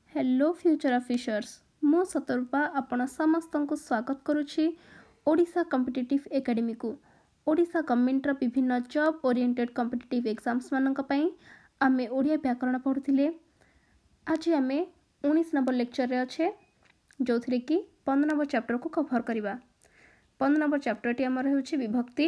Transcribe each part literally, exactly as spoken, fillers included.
Hello future officers मु सतरूपा आपण समस्त को स्वागत करुछि ओडिशा कॉम्पिटिटिव एकेडमी को। ओडिशा गवर्नमेंट रो विभिन्न जॉब ओरिएंटेड कॉम्पिटिटिव एग्जाम्स मानक पई आमे ओडिया व्याकरण पढुथिले। आज आमे उन्नीस नंबर लेक्चर रे अच्छे जो थरे कि पंद्रह नंबर चैप्टर को कवर करबा। पंद्रह नंबर चैप्टर टी हमर होछि विभक्ति।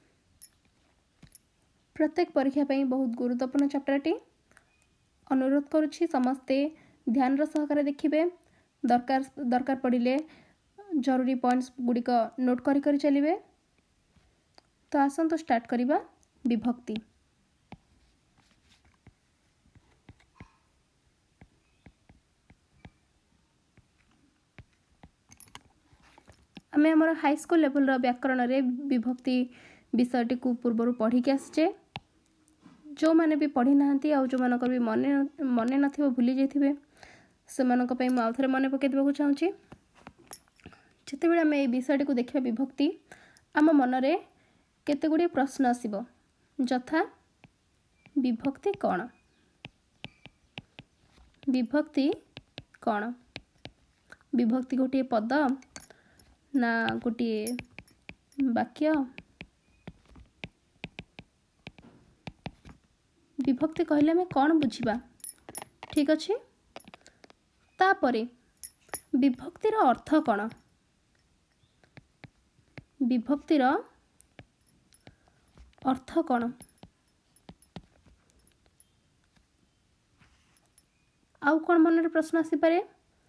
प्रत्येक परीक्षा पई बहुत गुरुत्वपूर्ण चैप्टर टी। अनुरोध करुछि समस्ते ध्यान रो सहकारे देखिबे। दरकार दरकार पड़िले जरूरी पॉइंट्स गुड़िक नोट करी करी चलिबे। तो आसंतो स्टार्ट करिबा विभक्ति। आमे हमर हाई स्कूल लेवल रो व्याकरण रे विभक्ति विषयटी को पूर्वरु पढ़ी के आछे। जो माने भी पढ़ी नाहंती आ जो मानकर भी मने मने नथिबो भूली जाइथिबे से मानक पई म आउथरे मने पके देबा को चाहूची। जते बेला मे ए विषयटी को देखिबा विभक्ति आम मन रे केते गुडी प्रश्न आसीबो। जथा विभक्ति कोन, विभक्ति कोन, विभक्ति गोटे पद ना गोटे वाक्य, विभक्ति कहले में कौन बुझिबा। ठीक अछि। तापरे विभक्तिर अर्थ कौन, विभक्तिर अर्थ कौन, आउ कौन मन रे प्रश्न आसी पारे।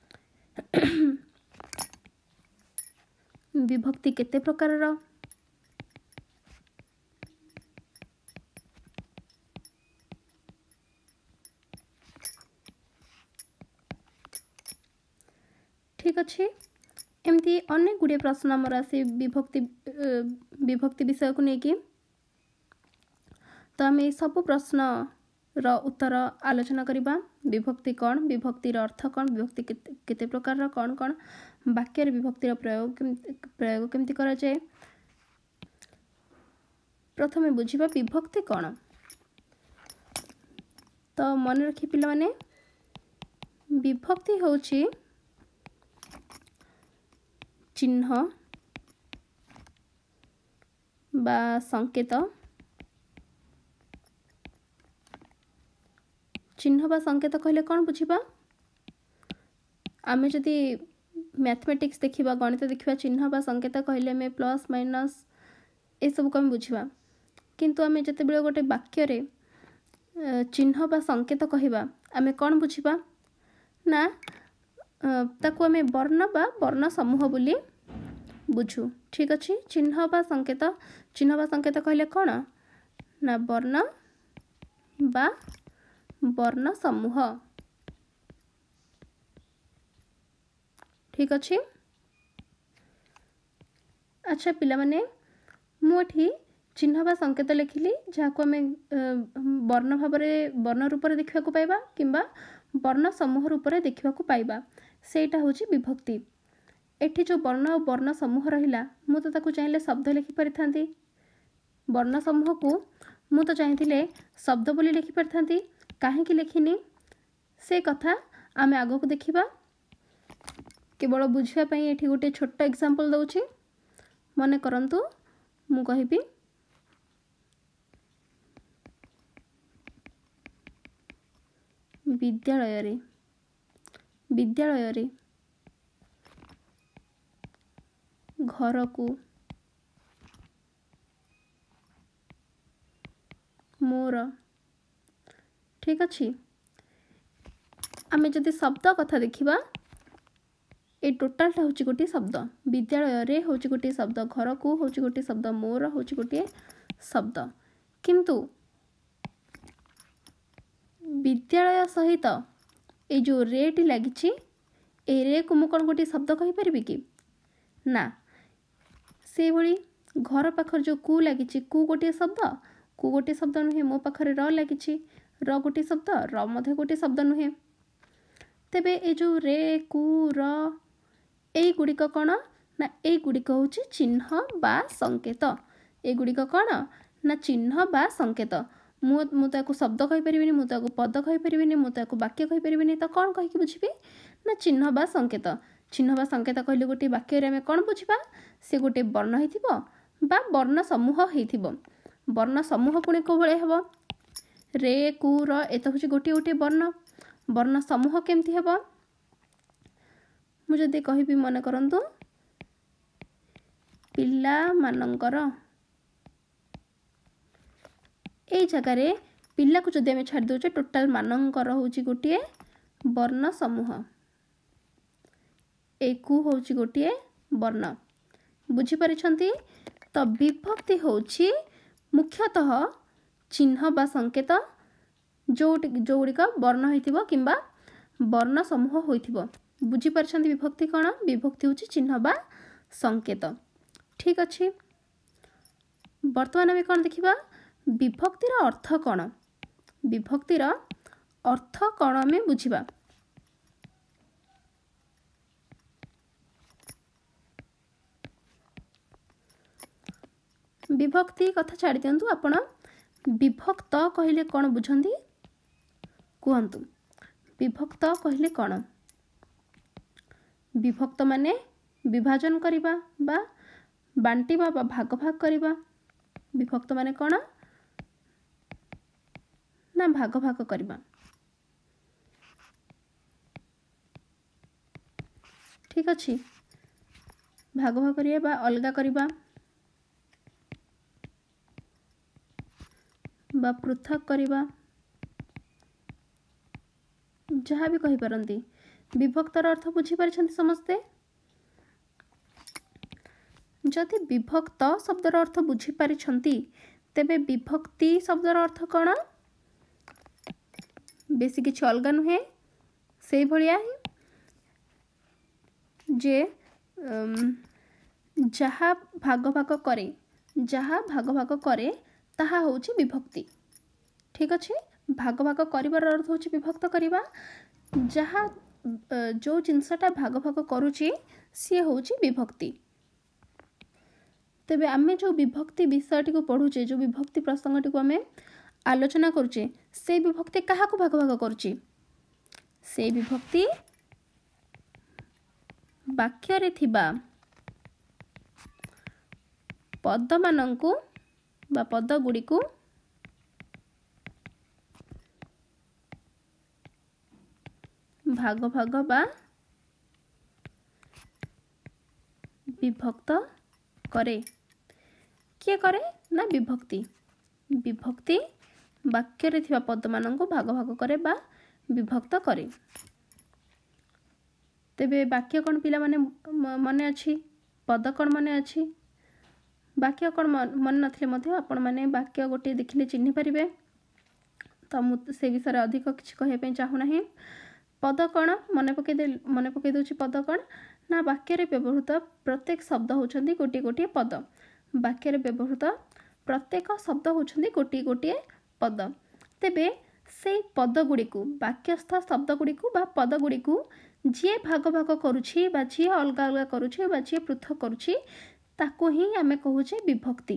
विभक्ति केते प्रकार रो, ठीक अच्छे। एमती अनेक गुड़े प्रश्न आमर आसे विभक्ति विभक्ति विषय को लेकिन तो आम सब प्रश्न रो उत्तर आलोचना करिबा। विभक्ति कौन, विभक्तिर अर्थ कौन, विभक्ति केते, केते प्रकार रो कौन कौन, वाक्य रे विभक्तिर प्रयोग प्रयोग केमती करा जाए। प्रथमे बुझिबा विभक्ति कौन। तो मन रखी पिला माने विभक्ति होची चिन्ह बा संकेत, चिन्ह बा संकेत कहले कौन बुझिबा। आमे जदि मैथमेटिक्स देखिबा, गणित देखिबा, चिन्ह बा संकेत कहले में प्लस माइनस ए सब को हम बुझिबा। किंतु आमे जते बेले गोटे वाक्य रे चिन्ह बा संकेत कहिबा आमे कौन बुझिबा ना ताकू आमे वर्ण बा वर्ण समूह बोली बुझू। ठीक अच्छे। चिन्ह बा संकेत, चिन्ह बा संकेत कहले कौन ना वर्ण बा वर्ण समूह। ठीक अच्छे। अच्छा पिला माने मुठी चिन्ह बा संकेत लिखिली जहाको आमे वर्ण भाव में वर्ण रूप में देखा पाइबा किंबा वर्ण समूह रूप में देखा पाइबा। सेटा होची विभक्ति। एठी जो वर्ण और वर्ण समूह रहिला मु तो ताकू चाहिले शब्द लिखि परिथांती। वर्ण समूह को मु तो चाहथिले शब्द बोली लिखि परिथांती। काहे कि लिखिनी से कथा आमे आगो को देखिबा। केवल बुझिया पई एठी गोटे छोटा एग्जांपल दउछि। मने करंतु मु कहिबी विद्यालय रे, विद्यालय रे घर को मोर। ठीक अच्छे। आमे जदि शब्द कथा देखिबा ए टोटाल टा होची गोटे शब्द। विद्यालय रे होची गोटे शब्द, घर को होची गोटे शब्द, मोर होची गोटे शब्द। किंतु विद्यालय सहित ए जो रे टी लागिछि ए रे को मु कोन गोटे शब्द कहि परबी कि ना। से भली घर पाखर जो कु लागिछि कु गोटे शब्द, कु गोटे शब्द नुहे। मो पाखरे र लागिछि र गोटे शब्द, र मध्ये गोटे शब्द नुहे। तेबे ए जो रे कु र ए गुड़िक कौन ना ए गुड़िक होची चिन्ह बा संकेत। ए गुड़िक कौन ना चिन्ह बा संकेत। ମୁଁ ମୁଁ ତାକୁ ଶବ୍ଦ କହିପାରିବିନି, ମୁଁ ତାକୁ ପଦ କହିପାରିବିନି, ମୁଁ ତାକୁ ବାକ୍ୟ କହିପାରିବିନି, ତ କ'ଣ କହିକି ବୁଝିବି ନା ଚିହ୍ନ ବା ସଂକେତ। ଚିହ୍ନ ବା ସଂକେତ କହିଲେ ଗୋଟିଏ ବାକ୍ୟରେ ଆମେ କ'ଣ ବୁଝିବା, ସେ ଗୋଟିଏ ବର୍ଣ୍ଣ ହେଇଥିବ ବା ବର୍ଣ୍ଣ ସମୂହ ହେଇଥିବ। ବର୍ଣ୍ଣ ସମୂହ ପୁଣି କେଉଁ ଭଳିଆ ହେବ, ରେ କୁ ର ଏତ ହେଉଛି ଗୋଟିଏ ଗୋଟିଏ ବର୍ଣ୍ଣ। ବର୍ଣ୍ଣ ସମୂହ କେମିତି ହେବ, ମୁଁ ଯଦି କହିବି ମନେ କରନ୍ତୁ ପିଲାମାନଙ୍କର, ଏଇ ଜାଗାରେ ପିଲାକୁ ଯଦି ଆମେ ଛାଡ଼ି ଦେଉଛେ ଟୋଟାଲ ମାନଙ୍କର ହେଉଛି ଗୋଟିଏ ବର୍ଣ୍ଣ ସମୂହ, ଏକୁ ହେଉଛି ଗୋଟିଏ ବର୍ଣ୍ଣ। ବୁଝିପାରିଛନ୍ତି? ତ ବିଭକ୍ତି ହେଉଛି ମୁଖ୍ୟତଃ ଚିହ୍ନ ବା ସଂକେତ ଯୋଉଟି ଯୋଉଗୁଡ଼ିକ ବର୍ଣ୍ଣ ହେଇଥିବ କିମ୍ବା ବର୍ଣ୍ଣ ସମୂହ ହୋଇଥିବ। ବୁଝିପାରିଛନ୍ତି ବିଭକ୍ତି କ'ଣ? ବିଭକ୍ତି ହେଉଛି ଚିହ୍ନ ବା ସଂକେତ। ଠିକ୍ ଅଛି, ବର୍ତ୍ତମାନ ଆମେ କ'ଣ ଦେଖିବା, ବିଭକ୍ତିର ଅର୍ଥ କ'ଣ। ବିଭକ୍ତିର ଅର୍ଥ କ'ଣ ଆମେ ବୁଝିବା। ବିଭକ୍ତି କଥା ଛାଡ଼ି ଦିଅନ୍ତୁ, ଆପଣ ବିଭକ୍ତ କହିଲେ କ'ଣ ବୁଝନ୍ତି କୁହନ୍ତୁ। ବିଭକ୍ତ କହିଲେ କ'ଣ? ବିଭକ୍ତ ମାନେ ବିଭାଜନ କରିବା ବା ବାଣ୍ଟିବା ବା ଭାଗ ଭାଗ କରିବା। ବିଭକ୍ତ ମାନେ କ'ଣ ନା ଭାଗ ଭାଗ କରିବା। ଠିକ୍ ଅଛି, ଭାଗ ଭାଗ କରିବା ବା ଅଲଗା କରିବା ବା ପୃଥକ କରିବା, ଯାହା ବି କହିପାରନ୍ତି। ବିଭକ୍ତର ଅର୍ଥ ବୁଝିପାରିଛନ୍ତି ସମସ୍ତେ? ଯଦି ବିଭକ୍ତ ଶବ୍ଦର ଅର୍ଥ ବୁଝିପାରିଛନ୍ତି, ତେବେ ବିଭକ୍ତି ଶବ୍ଦର ଅର୍ଥ କ'ଣ? ବେଶୀ କିଛି ଅଲଗା ନୁହେଁ, ସେଇଭଳିଆ ହିଁ ଯେ ଯାହା ଭାଗ ଭାଗ କରେ, ଯାହା ଭାଗ ଭାଗ କରେ ତାହା ହେଉଛି ବିଭକ୍ତି। ଠିକ୍ ଅଛି, ଭାଗ ଭାଗ କରିବାର ଅର୍ଥ ହେଉଛି ବିଭକ୍ତ କରିବା। ଯାହା ଯେଉଁ ଜିନିଷଟା ଭାଗ ଭାଗ କରୁଛି ସିଏ ହେଉଛି ବିଭକ୍ତି। ତେବେ ଆମେ ଯେଉଁ ବିଭକ୍ତି ବିଷୟଟିକୁ ପଢ଼ୁଛେ, ଯେଉଁ ବିଭକ୍ତି ପ୍ରସଙ୍ଗଟିକୁ ଆମେ ଆଲୋଚନା କରୁଛେ, ସେଇ ବିଭକ୍ତି କାହାକୁ ଭାଗ ଭାଗ କରୁଛି? ସେଇ ବିଭକ୍ତି ବାକ୍ୟରେ ଥିବା ପଦମାନଙ୍କୁ ବା ପଦଗୁଡ଼ିକୁ ଭାଗ ଭାଗ ବା ବିଭକ୍ତ କରେ। କିଏ କରେ ନା ବିଭକ୍ତି। ବିଭକ୍ତି ବାକ୍ୟରେ ଥିବା ପଦମାନଙ୍କୁ ଭାଗ ଭାଗ କରେ ବା ବିଭକ୍ତ କରେ। ତେବେ ବାକ୍ୟ କ'ଣ ପିଲାମାନେ ମନେ ଅଛି? ପଦ କ'ଣ ମନେ ଅଛି? ବାକ୍ୟ କ'ଣ ମନେ ନଥିଲେ ମଧ୍ୟ ଆପଣମାନେ ବାକ୍ୟ ଗୋଟିଏ ଦେଖିଲେ ଚିହ୍ନି ପାରିବେ। ତ ମୁଁ ସେ ବିଷୟରେ ଅଧିକ କିଛି କହିବା ପାଇଁ ଚାହୁଁନାହିଁ। ପଦ କ'ଣ ମନେ ପକାଇ ଦେ ମନେ ପକାଇ ଦେଉଛି। ପଦ କ'ଣ ନା ବାକ୍ୟରେ ବ୍ୟବହୃତ ପ୍ରତ୍ୟେକ ଶବ୍ଦ ହେଉଛନ୍ତି ଗୋଟିଏ ଗୋଟିଏ ପଦ। ବାକ୍ୟରେ ବ୍ୟବହୃତ ପ୍ରତ୍ୟେକ ଶବ୍ଦ ହେଉଛନ୍ତି ଗୋଟିଏ ଗୋଟିଏ ପଦ। ତେବେ ସେଇ ପଦଗୁଡ଼ିକୁ, ବାକ୍ୟସ୍ଥ ଶବ୍ଦଗୁଡ଼ିକୁ ବା ପଦଗୁଡ଼ିକୁ ଯିଏ ଭାଗ ଭାଗ କରୁଛି ବା ଯିଏ ଅଲଗା ଅଲଗା କରୁଛି ବା ଯିଏ ପୃଥକ କରୁଛି, ତାକୁ ହିଁ ଆମେ କହୁଛେ ବିଭକ୍ତି।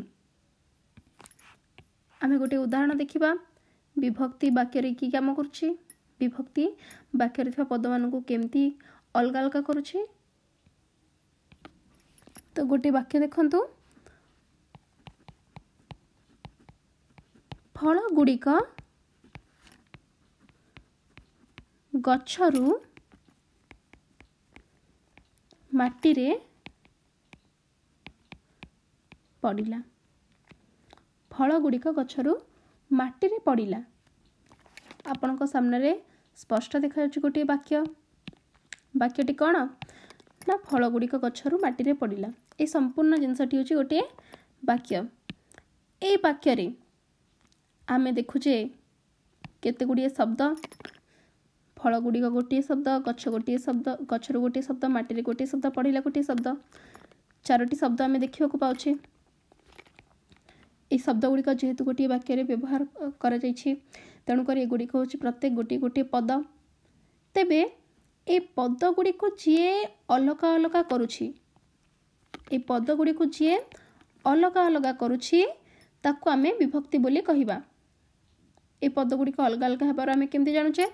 ଆମେ ଗୋଟିଏ ଉଦାହରଣ ଦେଖିବା। ବିଭକ୍ତି ବାକ୍ୟରେ କି କାମ କରୁଛି? ବିଭକ୍ତି ବାକ୍ୟରେ ଥିବା ପଦମାନଙ୍କୁ କେମିତି ଅଲଗା ଅଲଗା କରୁଛି? ତ ଗୋଟିଏ ବାକ୍ୟ ଦେଖନ୍ତୁ। ଫଳ ଗୁଡ଼ିକ ଗଛରୁ ମାଟିରେ ପଡ଼ିଲା। ଫଳ ଗୁଡ଼ିକ ଗଛରୁ ମାଟିରେ ପଡ଼ିଲା। ଆପଣଙ୍କ ସାମ୍ନାରେ ସ୍ପଷ୍ଟ ଦେଖାଯାଉଛି ଗୋଟିଏ ବାକ୍ୟ। ବାକ୍ୟଟି କ'ଣ ନା ଫଳ ଗୁଡ଼ିକ ଗଛରୁ ମାଟିରେ ପଡ଼ିଲା। এই ସମ୍ପୂର୍ଣ୍ଣ ଜିନିଷଟି ହେଉଛି ଗୋଟିଏ ବାକ୍ୟ। এই ବାକ୍ୟରେ ଆମେ ଦେଖୁଛେ କେତେ ଗୁଡ଼ିଏ ଶବ୍ଦ। ଫଳ ଗୁଡ଼ିକ ଗୋଟିଏ ଶବ୍ଦ, ଗଛ ଗୋଟିଏ ଶବ୍ଦ, ଗଛରୁ ଗୋଟିଏ ଶବ୍ଦ, ମାଟିରେ ଗୋଟିଏ ଶବ୍ଦ, ପଡ଼ିଲା ଗୋଟିଏ ଶବ୍ଦ। ଚାରୋଟି ଶବ୍ଦ ଆମେ ଦେଖିବାକୁ ପାଉଛେ। এই ଶବ୍ଦ ଗୁଡ଼ିକ ଯେହେତୁ ଗୋଟିଏ ବାକ୍ୟରେ ବ୍ୟବହାର କରାଯାଇଛି, ତେଣୁକରି ଏଗୁଡ଼ିକ ହେଉଛି ପ୍ରତ୍ୟେକ ଗୋଟିଏ ଗୋଟିଏ ପଦ। ତେବେ এই ପଦ ଗୁଡ଼ିକୁ ଯିଏ ଅଲଗା ଅଲଗା କରୁଛି, এই ପଦ ଗୁଡ଼ିକୁ ଯିଏ ଅଲଗା ଅଲଗା କରୁଛି, ତାକୁ ଆମେ ବିଭକ୍ତି ବୋଲି କହିବା। ए पदगुड़िक अलग अलग हेबार आमे केमती जानुचे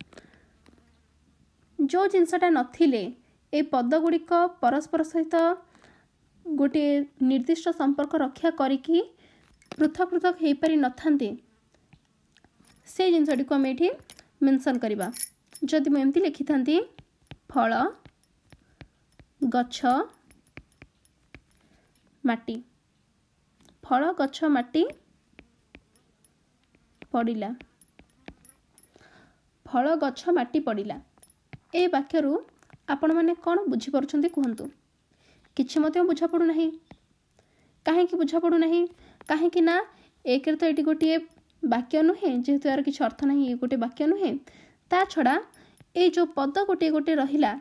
जो जिनसटा नथिले ए पदगुड़िक परस्पर सहित गोटे निर्दिष्ट संपर्क रक्षा करिकी पृथक पृथक हो पारि नथांते से जिनसटी को आम ये मेंशन करवा जदि मुझे एमती लिखि था फल गछ माटी फल गछ माटी पड़िला फल गछ माटी पड़िला ए वाक्यरू आपण माने कौन बुझी पारुछंती कहंतु किछि मते बुझा पड़ू नाही काहे कि बुझा पड़ू नाही काहे कि ना एक तो एटी गोटे वाक्य नुहे जेहेतु यार किछि अर्थ नाही ये गोटे वाक्य नुहे ता छड़ा ए जो पद गोटे गोटे रहिला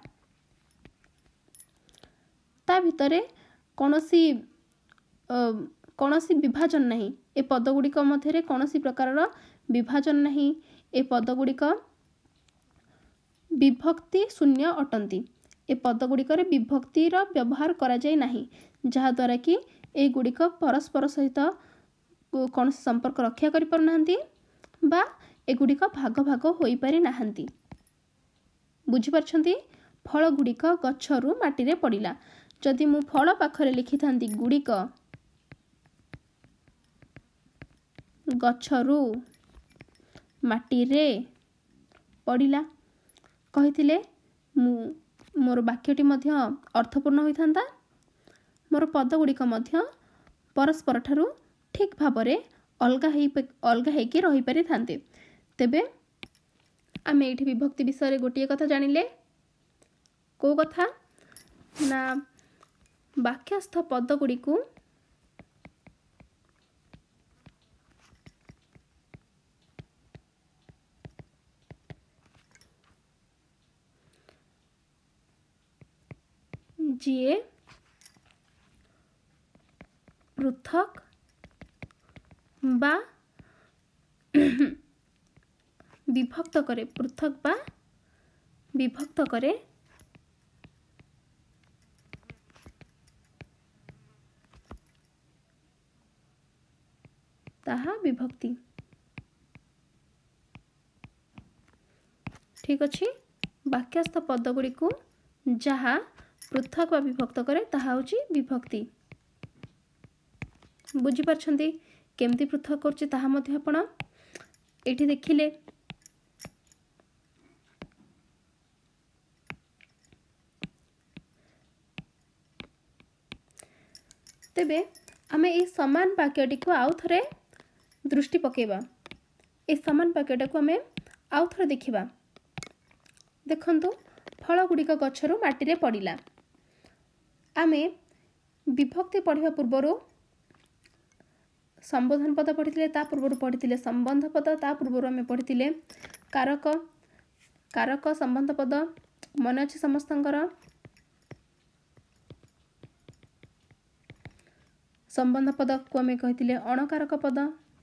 ता भितरे कोनोसी कोनोसी विभाजन नहीं ए पद गुड़िक मध्यरे कोनोसी प्रकारर विभाजन नहीं ए पद गुड़िक विभक्ति शून्य अटंती ए पद गुड़िकर विभक्तिर व्यवहार करा जाय नाही जहा द्वारा कि ए गुड़िक परस्पर सहित कौन संपर्क रक्षा करि पार नाहंती बा ए गुड़िक भाग भाग होई पारि नाहंती बुझी पारछंती फल गुड़िक गछरू माटी रे पड़िला जदि मु फल पाखरे लिखि थांती गुड़िक गछरू माटी रे पड़िला कहिथिले मु मोर वाक्यटी मध्य अर्थपूर्ण होई थांता मोर पद गुड़िक मध्य परस्पर ठारू ठीक भाबरे अलगा हेई अलगा हेकी रही पारि थांते तेबे आमे एठी विभक्ति विषय रे गोटिए कथा जानिले को कथा ना वाक्यस्थ पद गुड़िकु जीए पृथक बा विभक्त करे पृथक बा विभक्त करे ताहा विभक्ति ठीक अच्छी वाक्यस्थ पद गुड़ी को जहा पृथक बा विभक्त करे ताहा होची विभक्ति बुझी पारछंती केमती पृथक करछि ताहा मध्ये आपण एठी देखिले तेबे आमे ए समान वाक्यटी को आउ थरे दृष्टि पकेबा ए समान वाक्यटा को आमे आउ थरे देखिबा देखंतु फल गुड़िक गछरू माटी रे पड़िला आमे विभक्ति पढ़िबा पूर्वरु संबोधन पद पढ़िथिले ता पूर्वरु पढ़िथिले संबंध पद ता पूर्वरु आमे पढ़िथिले कारक कारक संबंध पद मन अछि समस्तंकर संबंध पद को आमे कहिथिले अणकारक पद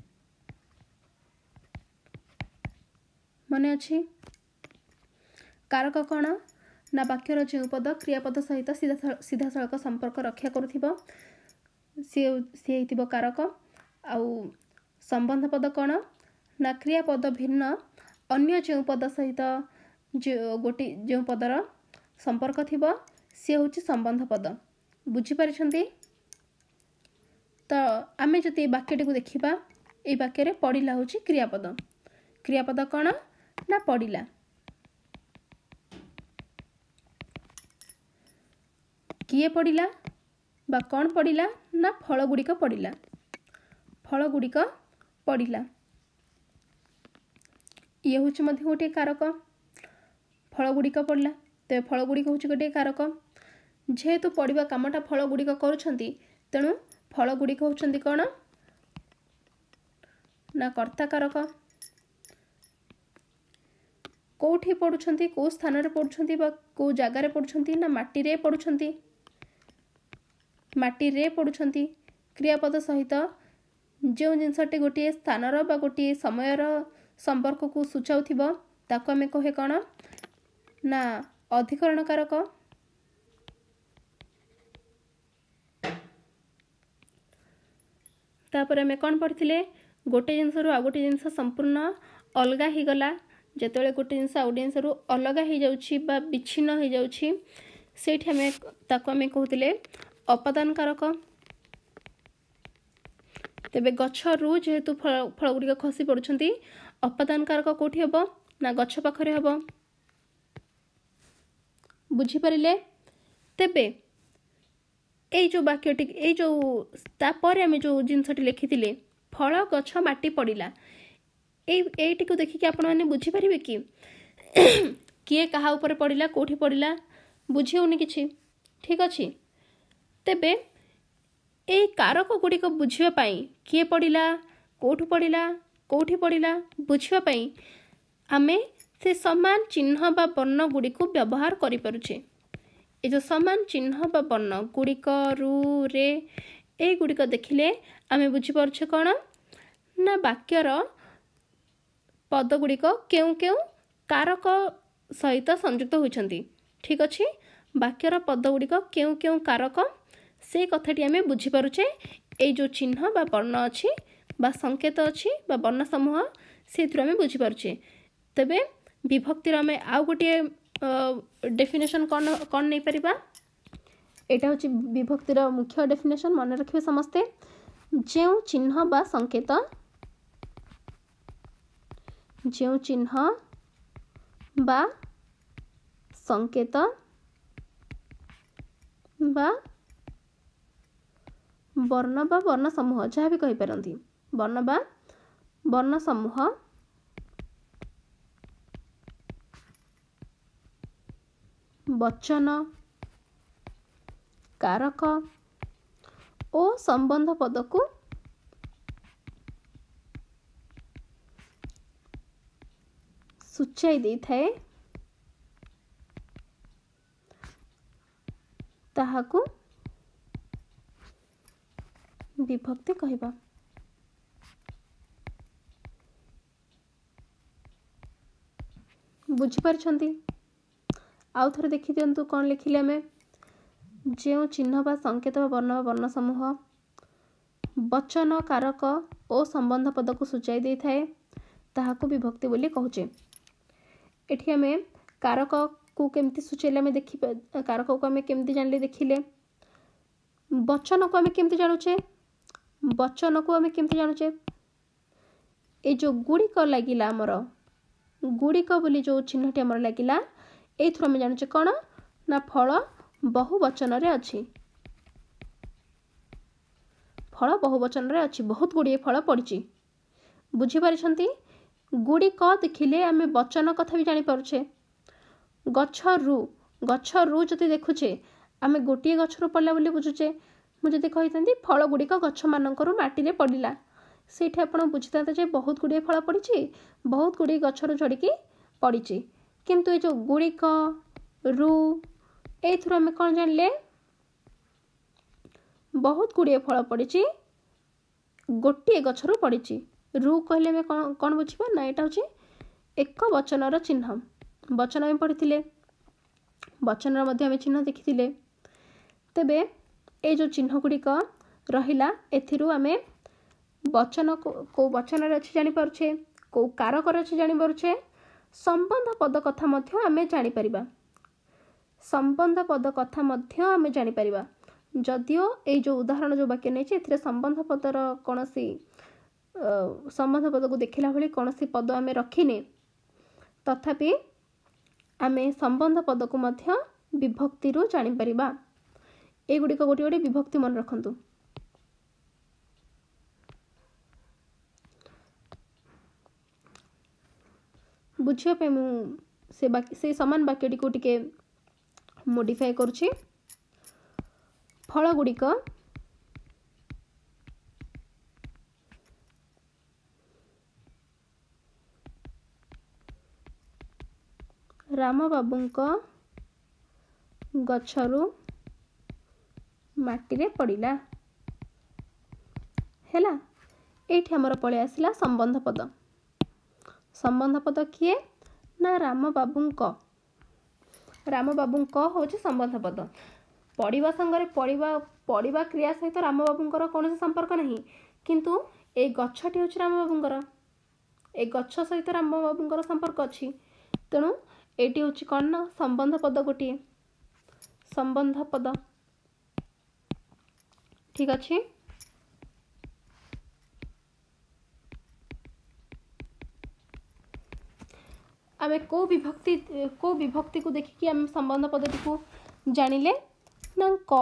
मन अछि कारक कौन ना वाक्यर जो पद क्रियापद सहित सीधा सीधा सड़क संपर्क रक्षा करुथिबो सी सी हेतिबो कारक आउ संबंध पद कौन ना क्रियापद भिन्न अन्य जो पद सहित जो गोटी जो पदर संपर्क थिबो सी होची संबंध पद बुझी पारिछंती तो आमे जति वाक्यटी को देखिबा ए वाक्य रे पड़िला होची क्रियापद क्रियापद कौन ना पड़िला किए पड़िला बा कौन पड़िला ना फल गुड़िक पड़िला फल गुड़िक पड़िला ये हूँ मध्य गोटे कारक फल गुड़िक पड़िला तेज फल गुड़िक हूँ गोटे कारक जेहेतु पढ़ा कामटा फल गुड़िक करुछंती तेणु फल गुड़िक होउछंती कौन ना कर्ता कारक कोठी पड़ुछंती को स्थान रे पड़ुछंती बा को जगार रे पड़ुछंती ना माटी रे पड़ुछंती माटी रे पड़ुछंती क्रियापद सहित जो जिनसटे गोटे स्थानर बा गोटे समयर संपर्क को सूचाउथिबो ताको आमे कहे कौन ना अधिकरण कारक तापर आमे कौन पढ़िथिले गोटे जिनस आ गोटे जिनस संपूर्ण अलग ही गला जेतेबेले गोटे जिनस आ गोटे जिनस अलग हो जाउछि बा विच्छिन्न हो जाउछि सेठी हमें ताको हमें कहउतिले अपादान कारक। तेबे गछरू जेहेतु फल फल गुड़िक खसी पड़ुछंती अपादान कारक कोठी हबो ना गछ पाखरे हबो। बुझी परिले? तेबे एई जो वाक्यटी एई जो तापर आमे जो जिनसटी लिखिथिले फल गछ माटी पड़िला एई एईटी को देखि कि आपण माने बुझी परिबे कि किए कहा ऊपर पड़िला कोठी पड़िला बुझी होनी किछि। ठीक अछि। तेबे एई कारक गुड़िक बुझिबा पई किए पड़िला कोठु पड़िला कोठी पड़िला बुझिबा पई आमे से समान चिन्ह बा वर्ण गुड़िक व्यवहार करि परुछे। ए जो समान चिन्ह बा वर्ण गुड़िक रु रे ए गुड़िक देखिले आमे बुझी परुछे कोन ना वाक्यर पद गुड़िक केउ केउ कारक सहित संयुक्त होइछंती। ठीक अछि। वाक्यर पद गुड़िक केउ केउ कारक से कथाटी आमे बुझी परुछे ए जो चिन्ह बा वर्ण अछि बा संकेत अछि बा वर्ण समूह सेथुर आमे बुझी परुछे। तबे विभक्तिर आमे आउ गोटे डेफिनेशन कौन कौन नहीं परिबा एटा होची विभक्तिर मुख्य डेफिनेशन मन रखिबे समस्ते। जेउ चिन्ह बा संकेत जेउ चिन्ह बा संकेत बा वर्ण बा वर्ण समूह जहाँ भी कहि पारंती वर्ण बा वर्ण समूह वचन कारक ओ संबंध पद को सूचाई दे थाए ताहाकू विभक्ति कहबा। बुझी पारछंती? आउ थरे देखि दियंतु कोन लिखिले हमें जेउ चिन्ह बा संकेत बा वर्ण वर्ण समूह वचन कारक ओ संबंध पद को सूचाई दे थाए ताहाकू विभक्ति बोली कहूचे। एठी हमें कारक को केमती सूचैले हमें देखि कारक को हमें केमती जानले देखिले वचन को हमें केमती जानुचे वचन को हमें केमती जानुचे ए जो गुड़िक लागिला हमर गुड़िक बोली जो चिन्हटी हमर लागिला एथुर हमें जानुचे कोन ना फल बहु वचन रे अछि फल बहु वचन रे अछि बहुत गुड़िए फल पड़िछि। बुझी पारिछंती? गुड़िक देखिले आमे वचन कथा भी जानि पारुछे। गछ रु गछ रु जति देखुछे आमे गोटिए गछ रु पड़ला बोली बुझुछे। मु जति कहितंती फल गुड़िक गछ मानकरू माटी रे पड़िला सेठी आपण बुझिताते जे बहुत गुड़िए फल पड़िछि बहुत गुड़िए गछ रु झड़िकी पड़िछि। किंतु ए जो गुड़िक रु एथुर आमे कोन जानले बहुत गुड़िए फल पड़िछि गोटिए गछ रु पड़िछि। रु कहले में कोन कोन बुझिबा ना एटा होछि एक वचनर चिन्ह वचन में पढ़िथिले वचनर मध्य आमे चिन्ह देखिथिले। तेबे ए जो चिन्ह गुड़िक रहिला एथिरु आमे वचन को, को वचन रे अछि जानि पारुछे को कारक रे अछि जानि पारुछे संबंध पद कथा मध्य आमे जानि परिबा संबंध पद कथा मध्य आमे जानि परिबा। जदियो ए जो उदाहरण जो वाक्य नै छै एथिरे संबंध पदर कोनसी संबंध पद को देखिला भली कोनसी पद आमे रखिने तथापि आमे संबंध पद को मध्य विभक्ति रु जानि परिबा। ए गुडी को गोटी गोटी विभक्ति मन रखंतु। बुझिया पे मु से बाकी से समान वाक्यटी को टिके मॉडिफाई करछि। फल गुड़िक राम बाबूंक गछरू माटी रे पड़िला हैला। एठी हमर पळे आसिला संबंध पद संबंध पद किए ना राम बाबूंक राम बाबूंक होछि संबंध पद पढ़िबा संगरे पढ़िबा पढ़िबा क्रिया सहित राम बाबूंकर कोनोसी संपर्क नहीं किंतु ए गछटी हूँ राम बाबूंकर ए गछ सहित राम बाबूंकर संपर्क अच्छी तेणु एटी हूँ कौन ना संबंध पद गोटे संबंध पद ठीक अच्छे। आमे को विभक्ति को विभक्ति को देखिकी आम संबंध पदटी को जानिले ना क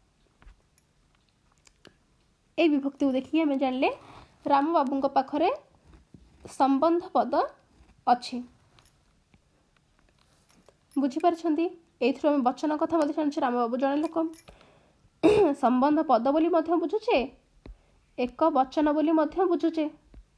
ए विभक्ति को देखिकी आम जानिले राम बाबू पाखरे संबंध पद अच्छी बुझीपारछंती। एथरो आम वचन कथा मध्ये जानिछे राम बाबू जणे लोक संबंध पद बोली मध्ये बुझुछे एक वचन बोली मध्ये बुझुछे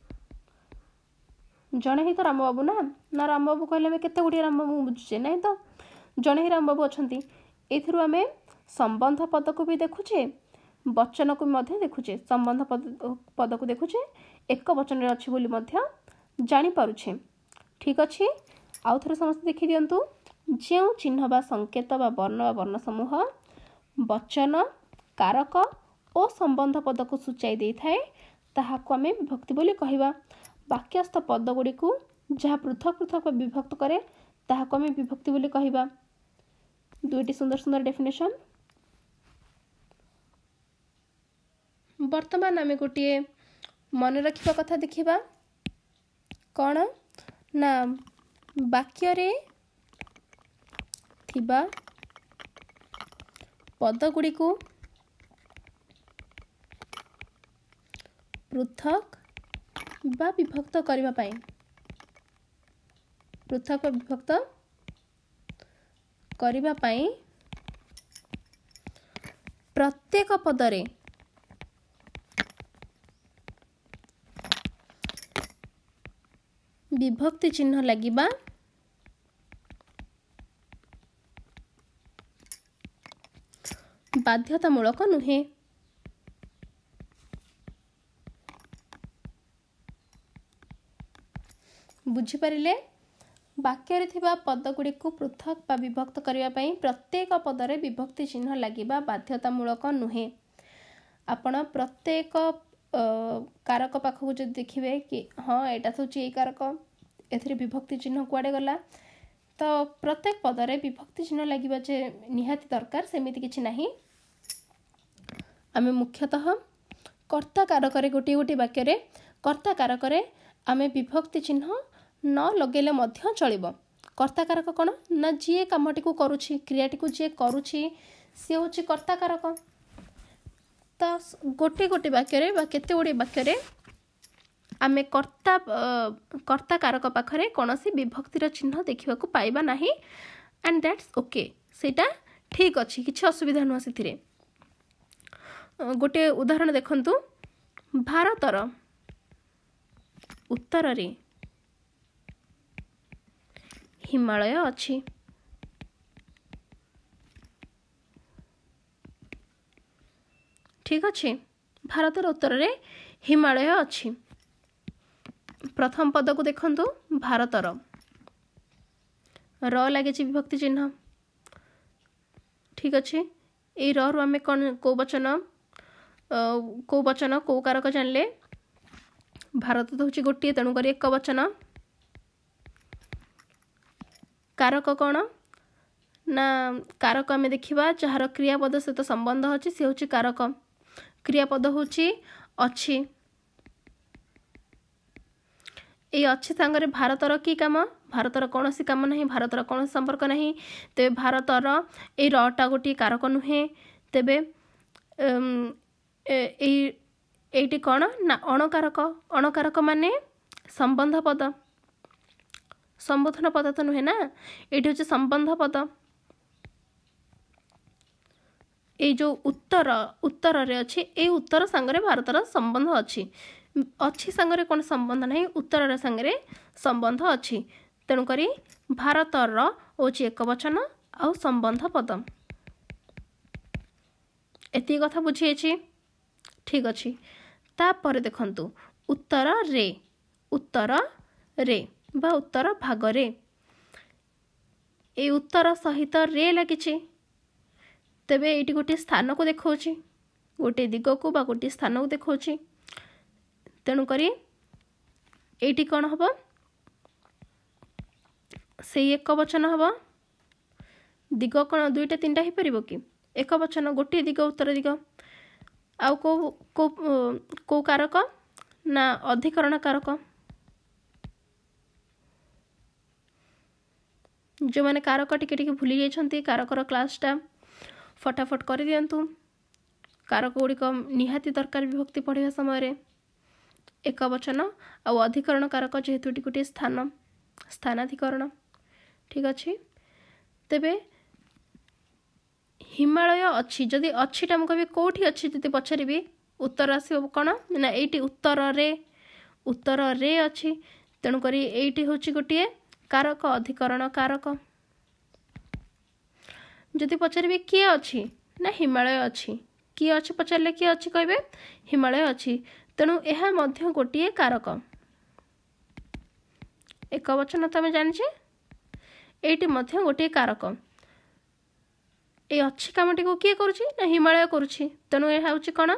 जणे ही तो राम बाबू ना ना राम बाबू कहले में केते गुडी राम बाबू बुझुछे नहीं तो जणे ही राम बाबू अछंती। एथरो आमे संबंध पद को भी देखुछे वचन को मध्ये देखुछे संबंध पद पद को देखुछे एक वचन रे अछि बोली मध्ये जानि पारुछे ठीक अछि। आउ थरे समस्त देखि दियंतु जेउ चिन्ह बा संकेत बा वर्ण बा वर्ण समूह वचन कारक और संबंध पद को सूचाई दे थाए ताहाको आमे विभक्ति बोली कहिबा। वाक्यस्थ पद गुडी को जहाँ पृथक पृथक विभक्त करे ताहाको आमे विभक्ति बोली कहिबा। दुईटी सुंदर सुंदर डेफिनेशन। वर्तमान आमे गोटे मन रखिबा कथा देखिबा कौन ना वाक्य रे थिबा पद गुडी को पृथक बा विभक्त करिबा पाई पृथक बा विभक्त करिबा पाई प्रत्येक पदरे विभक्ति चिन्ह लागिबा बाध्यतामूलक नुहे। बुझिपारिले वाक्य रे थिबा पद गुडी को पृथक बा विभक्त करिया पई प्रत्येक पदरे विभक्ति चिन्ह लागिबा बाध्यतामूलक नुहे। आपण प्रत्येक कारक पाखक जदि देखिबे कि हाँ एटा तो ची कारक एथरे विभक्ति चिन्ह कुआडे गला तो प्रत्येक पदरे विभक्ति चिन्ह लागिबा जे निहाती दरकार सेमिति किछि नाही। आमे मुख्यतः कर्ता कारक रे गोटी गोटी वाक्य रे कर्ता कारक रे आमे विभक्ति चिन्ह न लगेले मध्य चलिबो। कर्ता कारक कोन ना जे कामटी को करूछि क्रियाटी को जे करूछि से होछि कर्ता कारक। तो गोटे गोटे वाक्य रे बा केते गोटे वाक्य रे आमे कर्ता कर्ता कारक पाखरे कोनोसी विभक्तिर चिन्ह देखिबा को पाइबा नाही एंड दैट्स ओके सेटा ठीक अछि किछि असुविधा न सिथिरे। गोटे उदाहरण देखंतु भारतर उत्तर रे हिमालय अछि ठीक अच्छे भारतर उत्तर रे हिमालय अछि। प्रथम पद को देखंतु भारतर र लागे छि विभक्ति चिन्ह ठीक अच्छे। ए र रु आमे कोन को वचन को वचन को कारक जानले भारत तो होछि गोटे तेणु करी एक वचन कारक कोन ना कारक आमे देखिबा जहार क्रियापद सहित संबंध अछि से होछि कारक। क्रियापद होछि अछि ए अच्छे सांगरे भारतर की काम भारतर कौन सी काम नहीं भारतर कौन संपर्क नहीं तेबे भारतर ए रटा गोटी कारक नुहे तेबे एटी कौन ना अणकारक अणकारक माने संबंध पद संबोधन पद तो नुहे ना एटी होचे संबंध पद। ए जो उत्तर उत्तर रे अछि ए उत्तर सांगरे भारतर संबंध अछि अच्छी सांगरे कौन संबंध नहीं उत्तर सांगरे संबंध अच्छी तेणु करी भारतर होची एक वचन आउ संबंध पद एति कथा बुझिएछि ठीक अछि। तापर देखंतु उत्तर रे उत्तर रे बा उत्तर भाग रे ए उत्तर सहित रे लागिछि तेबे एटी गोटे स्थान को देखौछि गोटे दिग को बा गोटे स्थान को देखौछि तेणुक ये कौन हम से एक वचन हम दिग कौन दुईटा तीन टा हो पार कि एक वचन गोटे दिग उत्तर दिग आउ को को को कारक ना अधिकरण कारक जो मैंने कारक टिके टिके भूली जाइछंती कारकर क्लासटा फटाफट कर दियंतु कारक गुड़िक निहाती दरकार विभक्ति पढ़िया समय एक वचन आउ अधिकरण कारक जेहेतु गोटे स्थान स्थानाधिकरण ठीक अच्छे तेबे हिमालय अच्छी जदि अच्छीटा मुझे कौटी अच्छी जदि पचारि उत्तर आसो कौन ना ये उत्तर रे उत्तर रे अच्छी तेणुक ये हूँ गोटे कारक अधिकरण कारक जदि पचारि किए अच्छी ना हिमालय अच्छी किए अच्छी पचारे किए अच्छी कहे हिमालय अच्छी तेणु यह मध्य गोटे कारक एक वचन तो आम जाने ये गोटे कारक ये अच्छी कामटी को किए करुछि ना हिमालय करुछि तेणु यह हूँ कौन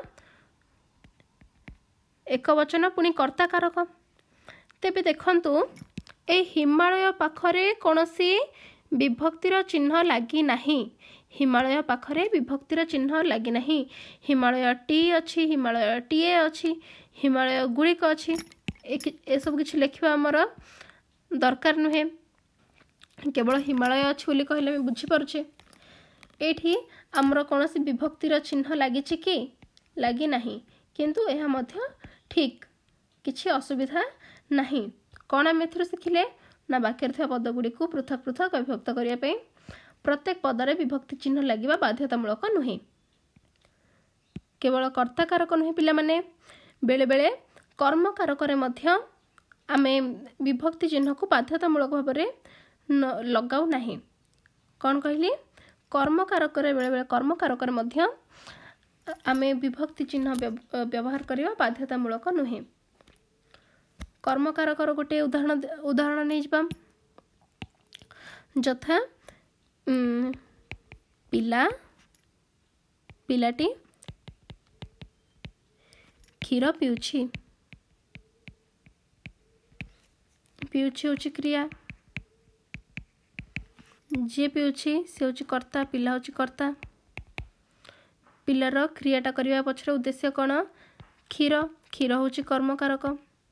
एक वचन पुणी कर्ता कारक तेबे देखंतु ए हिमालय पाखरे कौनसी विभक्तिर चिन्ह लगी नहीं हिमालय पाखरे विभक्तिर चिन्ह लगी नहीं हिमालय टी अच्छी हिमालय टीए अच्छी हिमालय गुड़िक अच्छी ए सब किछि लिखिबा हमर दरकार नुहे केवल हिमालय अच्छी बोली कहले हम बुझी पारुछे एठी हमर कौनसी विभक्तिर चिन्ह लगी कि लगी नहीं किंतु यह मध्य ठीक किछि असुविधा नहीं कौन आम एथि शिखिले ना वाक्य था पदगुड़ी को पृथक पृथक विभक्त करने प्रत्येक पदरे विभक्ति चिन्ह लगे बाध्यतामूलक नुहे केवल कर्ता कारक नुहे पिला माने बेले बेले कर्म कारक आमे विभक्ति चिन्ह को बाध्यतामूलक भाव में लगाऊ नहीं कौन कहली कर्म कारक बेले बेले कर्म कारक आमे विभक्ति चिन्ह व्यवहार करवा बाध्यतामूलक नुहे कर्म कारकर गोटे उदाहरण उदाहरण नहीं जाम जथा पिला पिलाटी क्षीर पिउछि पिउछि होछि क्रिया जे पिउछि से होछि कर्ता पिला होछि कर्ता पिलार क्रियाटा करने पछर उद्देश्य कौन क्षीर क्षीर होछि कर्म कारक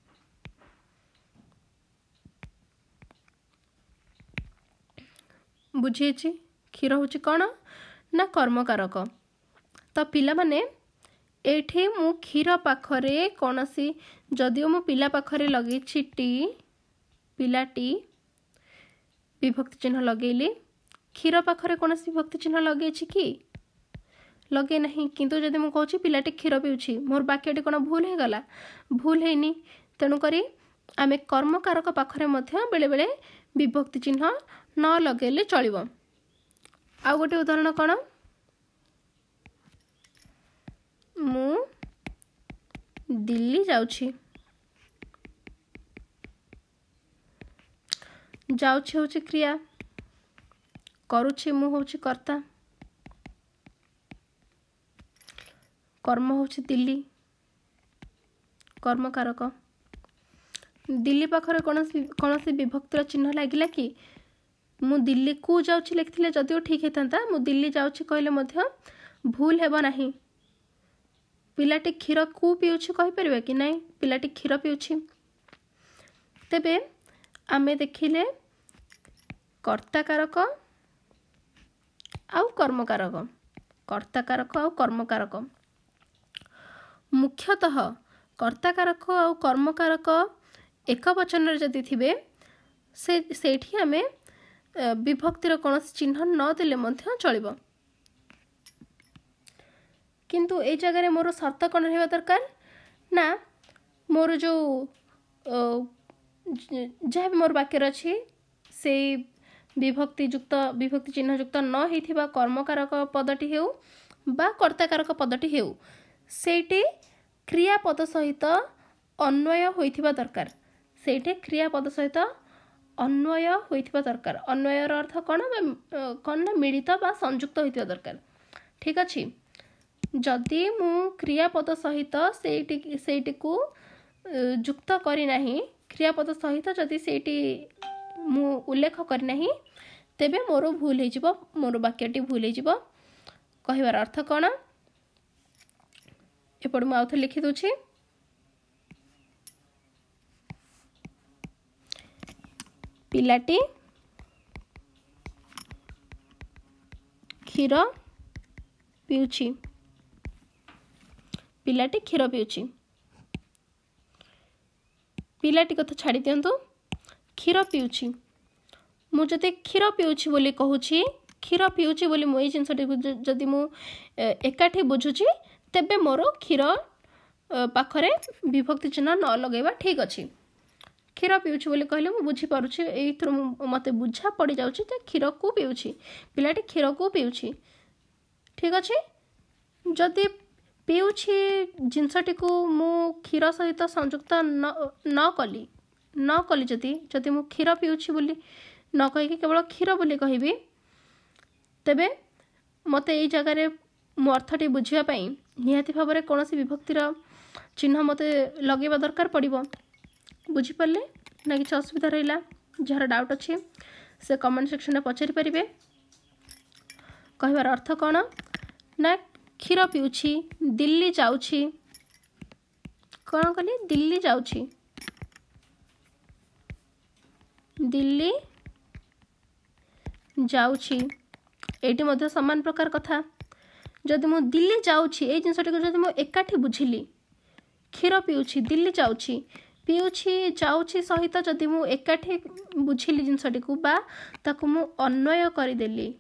बुझे क्षीर हूँ कौन ना कर्म कारक तो पिला माने एठी मु क्षीर पाखरे कौन सी जदिओ मु पिला पाखरे लगे टी पिलाटी विभक्ति चिन्ह लगेली क्षीर पाखरे कौन सी विभक्ति चिन्ह लगे कि लगे नहीं किंतु जदि मु कहूँ पिलाटी क्षीर पिउछि मोर वाक्यटी कौन भूल हो गला भूल हैनी तेणुक आमे कर्म कारक पाखरे मध्य बेले बेले विभक्ति चिन्ह न लगेले चलिबो आ गोटे उदाहरण कौन मु दिल्ली जाउछि जाउछि होछि क्रिया करुछि मु होछि कर्ता कर्म होछि दिल्ली कर्म कारक दिल्ली पाखरे कौन कौन विभक्तिर चिन्ह लगिला कि मु दिल्ली को जाउछि लिखिले जदिओ ठीक हेतंता मु दिल्ली जाउछि कहले मध्य भूल हेबो नाही पिलाटी क्षीर को पिउछि कहि परिबे कि नहीं पिलाटी क्षीर पिउछि तेबे आमे देखिले कर्ता कारक आउ कर्म कारक कर्ता कारक आउ कर्म कारक मुख्यतः कर्ता कारक आउ कर्म कारक एक वचन जदि थिबे से सेठी आमे विभक्तिर कौन चिन्ह न देले मध्य चलिबो किंतु ए जगह मोर शर्त कौन रहबा दरकार ना मोर जो जहाँ भी मोर वाक्य अच्छी से विभक्ति युक्त विभक्ति चिन्ह युक्त न होइथिबा कर्मकारक पदटी हेउ बा कर्ताकारक पदटी हेउ सेठी क्रियापद सहित अन्वय होइथिबा दरकार सेठी क्रियापद सहित अन्वय होइथिबा दरकार अन्वयर अर्थ कौन कौन ना मिलित बा संयुक्त होइथिबा दरकार ठीक अछि जदि मु क्रियापद सहित सेठी सेठी को ଯୁକ୍ତ କରିନାହିଁ କ୍ରିୟାପଦ ସହିତ ଯଦି ସେଇଠି ମୁଁ ଉଲ୍ଲେଖ କରିନାହିଁ ତେବେ ମୋର ଭୁଲ ହେଇଯିବ, ମୋର ବାକ୍ୟଟି ଭୁଲ ହେଇଯିବ। କହିବାର ଅର୍ଥ କ'ଣ? ଏପଟେ ମୁଁ ଆଉଥରେ ଲେଖି ଦେଉଛି। ପିଲାଟି କ୍ଷୀର ପିଉଛି। ପିଲାଟି କ୍ଷୀର ପିଉଛି। ପିଲାଟି କଥା ଛାଡ଼ି ଦିଅନ୍ତୁ, କ୍ଷୀର ପିଉଛି। ମୁଁ ଯଦି କ୍ଷୀର ପିଉଛି ବୋଲି କହୁଛି, କ୍ଷୀର ପିଉଛି ବୋଲି ମୁଁ ଏଇ ଜିନିଷଟିକୁ ଯଦି ମୁଁ ଏକାଠି ବୁଝୁଛି ତେବେ ମୋର କ୍ଷୀର ପାଖରେ ବିଭକ୍ତି ଚିହ୍ନ ନ ଲଗାଇବା ଠିକ୍ ଅଛି। କ୍ଷୀର ପିଉଛି ବୋଲି କହିଲେ ମୁଁ ବୁଝିପାରୁଛି, ଏଇଥିରୁ ମୋତେ ବୁଝା ପଡ଼ିଯାଉଛି ଯେ କ୍ଷୀରକୁ ପିଉଛି, ପିଲାଟି କ୍ଷୀରକୁ ପିଉଛି। ଠିକ୍ ଅଛି। ଯଦି ପିଉଛି ଜିନିଷଟିକୁ ମୁଁ କ୍ଷୀର ସହିତ ସଂଯୁକ୍ତ ନ କଲି ନ କଲି ଯଦି ଯଦି ମୁଁ କ୍ଷୀର ପିଉଛି ବୋଲି ନ କହିକି କେବଳ କ୍ଷୀର ବୋଲି କହିବି, ତେବେ ମୋତେ ଏଇ ଜାଗାରେ ମୋ ଅର୍ଥଟି ବୁଝିବା ପାଇଁ ନିହାତି ଭାବରେ କୌଣସି ବିଭକ୍ତିର ଚିହ୍ନ ମୋତେ ଲଗାଇବା ଦରକାର ପଡ଼ିବ। ବୁଝିପାରିଲେ ନା? କିଛି ଅସୁବିଧା ରହିଲା? ଯାହାର ଡାଉଟ୍ ଅଛି ସେ କମେଣ୍ଟ ସେକ୍ସନରେ ପଚାରି ପାରିବେ। କହିବାର ଅର୍ଥ କ'ଣ ନା କ୍ଷୀର ପିଉଛି, ଦିଲ୍ଲୀ ଯାଉଛି। କ'ଣ କଲି? ଦିଲ୍ଲୀ ଯାଉଛି। ଦିଲ୍ଲୀ ଯାଉଛି ଏଇଠି ମଧ୍ୟ ସମାନ ପ୍ରକାର କଥା। ଯଦି ମୁଁ ଦିଲ୍ଲୀ ଯାଉଛି ଏଇ ଜିନିଷଟିକୁ ଯଦି ମୁଁ ଏକାଠି ବୁଝିଲି, କ୍ଷୀର ପିଉଛି, ଦିଲ୍ଲୀ ଯାଉଛି, ପିଉଛି ଯାଉଛି ସହିତ ଯଦି ମୁଁ ଏକାଠି ବୁଝିଲି ଜିନିଷଟିକୁ ବା ତାକୁ ମୁଁ ଅନ୍ୱୟ କରିଦେଲି,